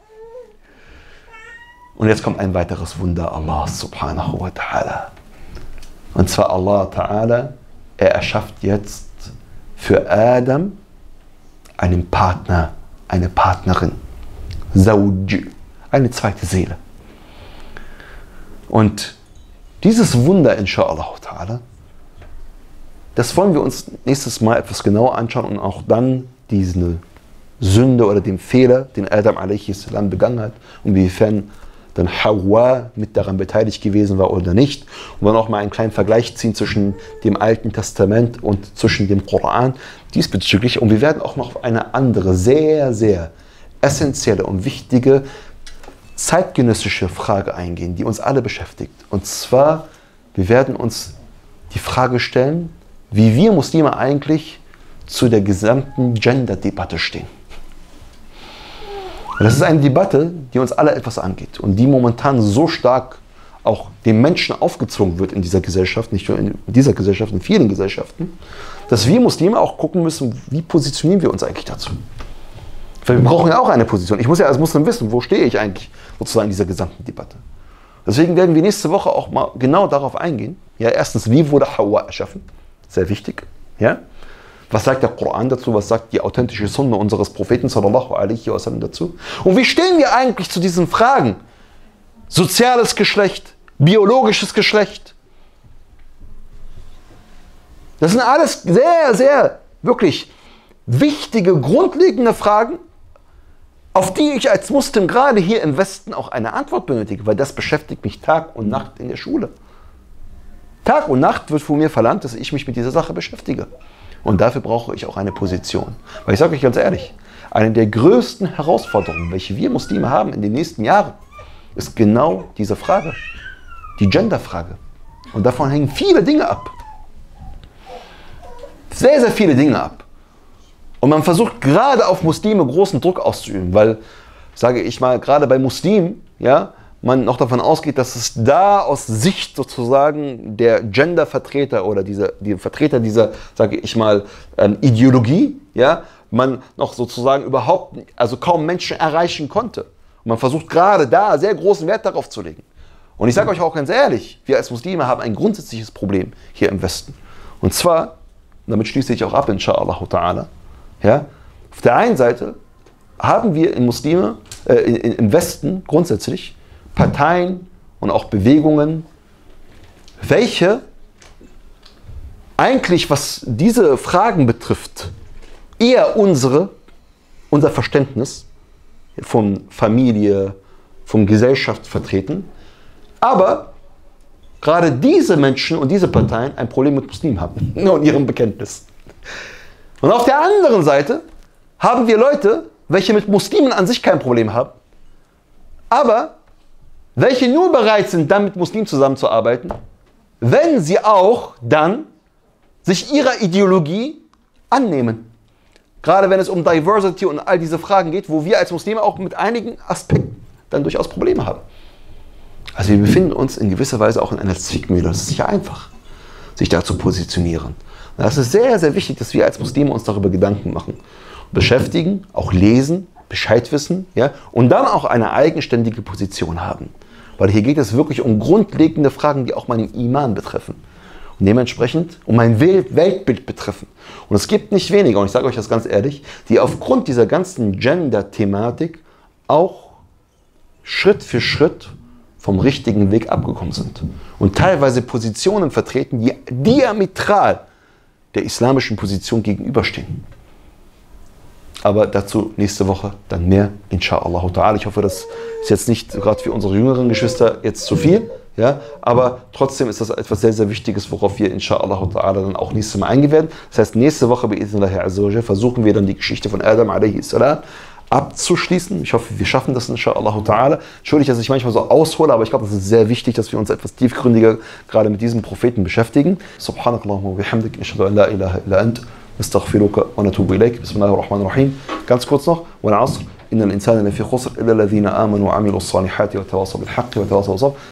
Und jetzt kommt ein weiteres Wunder Allah subhanahu wa ta'ala. Und zwar Allah ta'ala, er erschafft jetzt für Adam einen Partner, eine Partnerin. Zawj, eine zweite Seele. Und dieses Wunder, inshallah ta'ala, das wollen wir uns nächstes Mal etwas genauer anschauen und auch dann diese Sünde oder den Fehler, den Adam a.s. begangen hat, und inwiefern dann Hawa mit daran beteiligt gewesen war oder nicht. Und dann auch mal einen kleinen Vergleich ziehen zwischen dem Alten Testament und zwischen dem Koran diesbezüglich. Und wir werden auch noch auf eine andere, sehr, sehr essentielle und wichtige zeitgenössische Frage eingehen, die uns alle beschäftigt. Und zwar, wir werden uns die Frage stellen, wie wir Muslime eigentlich zu der gesamten Gender-Debatte stehen. Das ist eine Debatte, die uns alle etwas angeht und die momentan so stark auch den Menschen aufgezwungen wird in dieser Gesellschaft, nicht nur in dieser Gesellschaft, in vielen Gesellschaften, dass wir Muslime auch gucken müssen, wie positionieren wir uns eigentlich dazu. Weil wir brauchen ja auch eine Position. Ich muss ja als Muslim wissen, wo stehe ich eigentlich sozusagen in dieser gesamten Debatte. Deswegen werden wir nächste Woche auch mal genau darauf eingehen. Ja, erstens, wie wurde Hawa erschaffen? Sehr wichtig. Ja? Was sagt der Koran dazu? Was sagt die authentische Sunna unseres Propheten sallallahu alaihi wasallam dazu? Und wie stehen wir eigentlich zu diesen Fragen? Soziales Geschlecht, biologisches Geschlecht. Das sind alles sehr, sehr wirklich wichtige, grundlegende Fragen, auf die ich als Muslim gerade hier im Westen auch eine Antwort benötige, weil das beschäftigt mich Tag und Nacht in der Schule. Tag und Nacht wird von mir verlangt, dass ich mich mit dieser Sache beschäftige. Und dafür brauche ich auch eine Position. Weil ich sage euch ganz ehrlich, eine der größten Herausforderungen, welche wir Muslime haben in den nächsten Jahren, ist genau diese Frage. Die Genderfrage. Und davon hängen viele Dinge ab. Sehr, sehr viele Dinge ab. Und man versucht gerade auf Muslime großen Druck auszuüben, weil, sage ich mal, gerade bei Muslimen, ja, man noch davon ausgeht, dass es da aus Sicht sozusagen der Gender-Vertreter oder dieser, die Vertreter dieser, sage ich mal, ähm, Ideologie, ja, man noch sozusagen überhaupt, also kaum Menschen erreichen konnte. Und man versucht gerade da sehr großen Wert darauf zu legen. Und ich sage euch auch ganz ehrlich, wir als Muslime haben ein grundsätzliches Problem hier im Westen. Und zwar, damit schließe ich auch ab, inshallah ta'ala, ja, auf der einen Seite haben wir in Muslime, äh, in, in, im Westen grundsätzlich Parteien und auch Bewegungen, welche eigentlich, was diese Fragen betrifft, eher unsere, unser Verständnis von Familie, von Gesellschaft vertreten, aber gerade diese Menschen und diese Parteien ein Problem mit Muslimen haben und ihrem Bekenntnis. Und auf der anderen Seite haben wir Leute, welche mit Muslimen an sich kein Problem haben, aber welche nur bereit sind, dann mit Muslimen zusammenzuarbeiten, wenn sie auch dann sich ihrer Ideologie annehmen. Gerade wenn es um Diversity und all diese Fragen geht, wo wir als Muslime auch mit einigen Aspekten dann durchaus Probleme haben. Also wir befinden uns in gewisser Weise auch in einer Zwickmühle. Das ist sicher einfach, sich da zu positionieren. Und das ist sehr, sehr wichtig, dass wir als Muslime uns darüber Gedanken machen, beschäftigen, auch lesen, Bescheid wissen, ja, und dann auch eine eigenständige Position haben. Weil hier geht es wirklich um grundlegende Fragen, die auch meinen Iman betreffen. Und dementsprechend um mein Weltbild betreffen. Und es gibt nicht wenige, und ich sage euch das ganz ehrlich, die aufgrund dieser ganzen Gender-Thematik auch Schritt für Schritt vom richtigen Weg abgekommen sind. Und teilweise Positionen vertreten, die diametral der islamischen Position gegenüberstehen. Aber dazu nächste Woche dann mehr, inshallah ta'ala. Ich hoffe, das ist jetzt nicht gerade für unsere jüngeren Geschwister jetzt zu viel. Ja, aber trotzdem ist das etwas sehr, sehr Wichtiges, worauf wir inshallah ta'ala dann auch nächstes Mal eingehen werden. Das heißt, nächste Woche bi'idhnillahi azza wa jalla versuchen wir dann die Geschichte von Adam alaihi salam abzuschließen. Ich hoffe, wir schaffen das inshallah ta'ala. Entschuldigt, dass ich manchmal so aushole, aber ich glaube, es ist sehr wichtig, dass wir uns etwas tiefgründiger gerade mit diesem Propheten beschäftigen. Subhanakallahumma wa bihamdik, ashhadu an la ilaha illa ant, nastaghfiruka wa natubu ilayk. Bismillahirrahmanirrahim. Ganz kurz noch, wal asr, innal insana lafi khusr illa alladhina amanu wa amilu s-salihati wa tawasaw bil haqqi wa tawasaw bis sabr.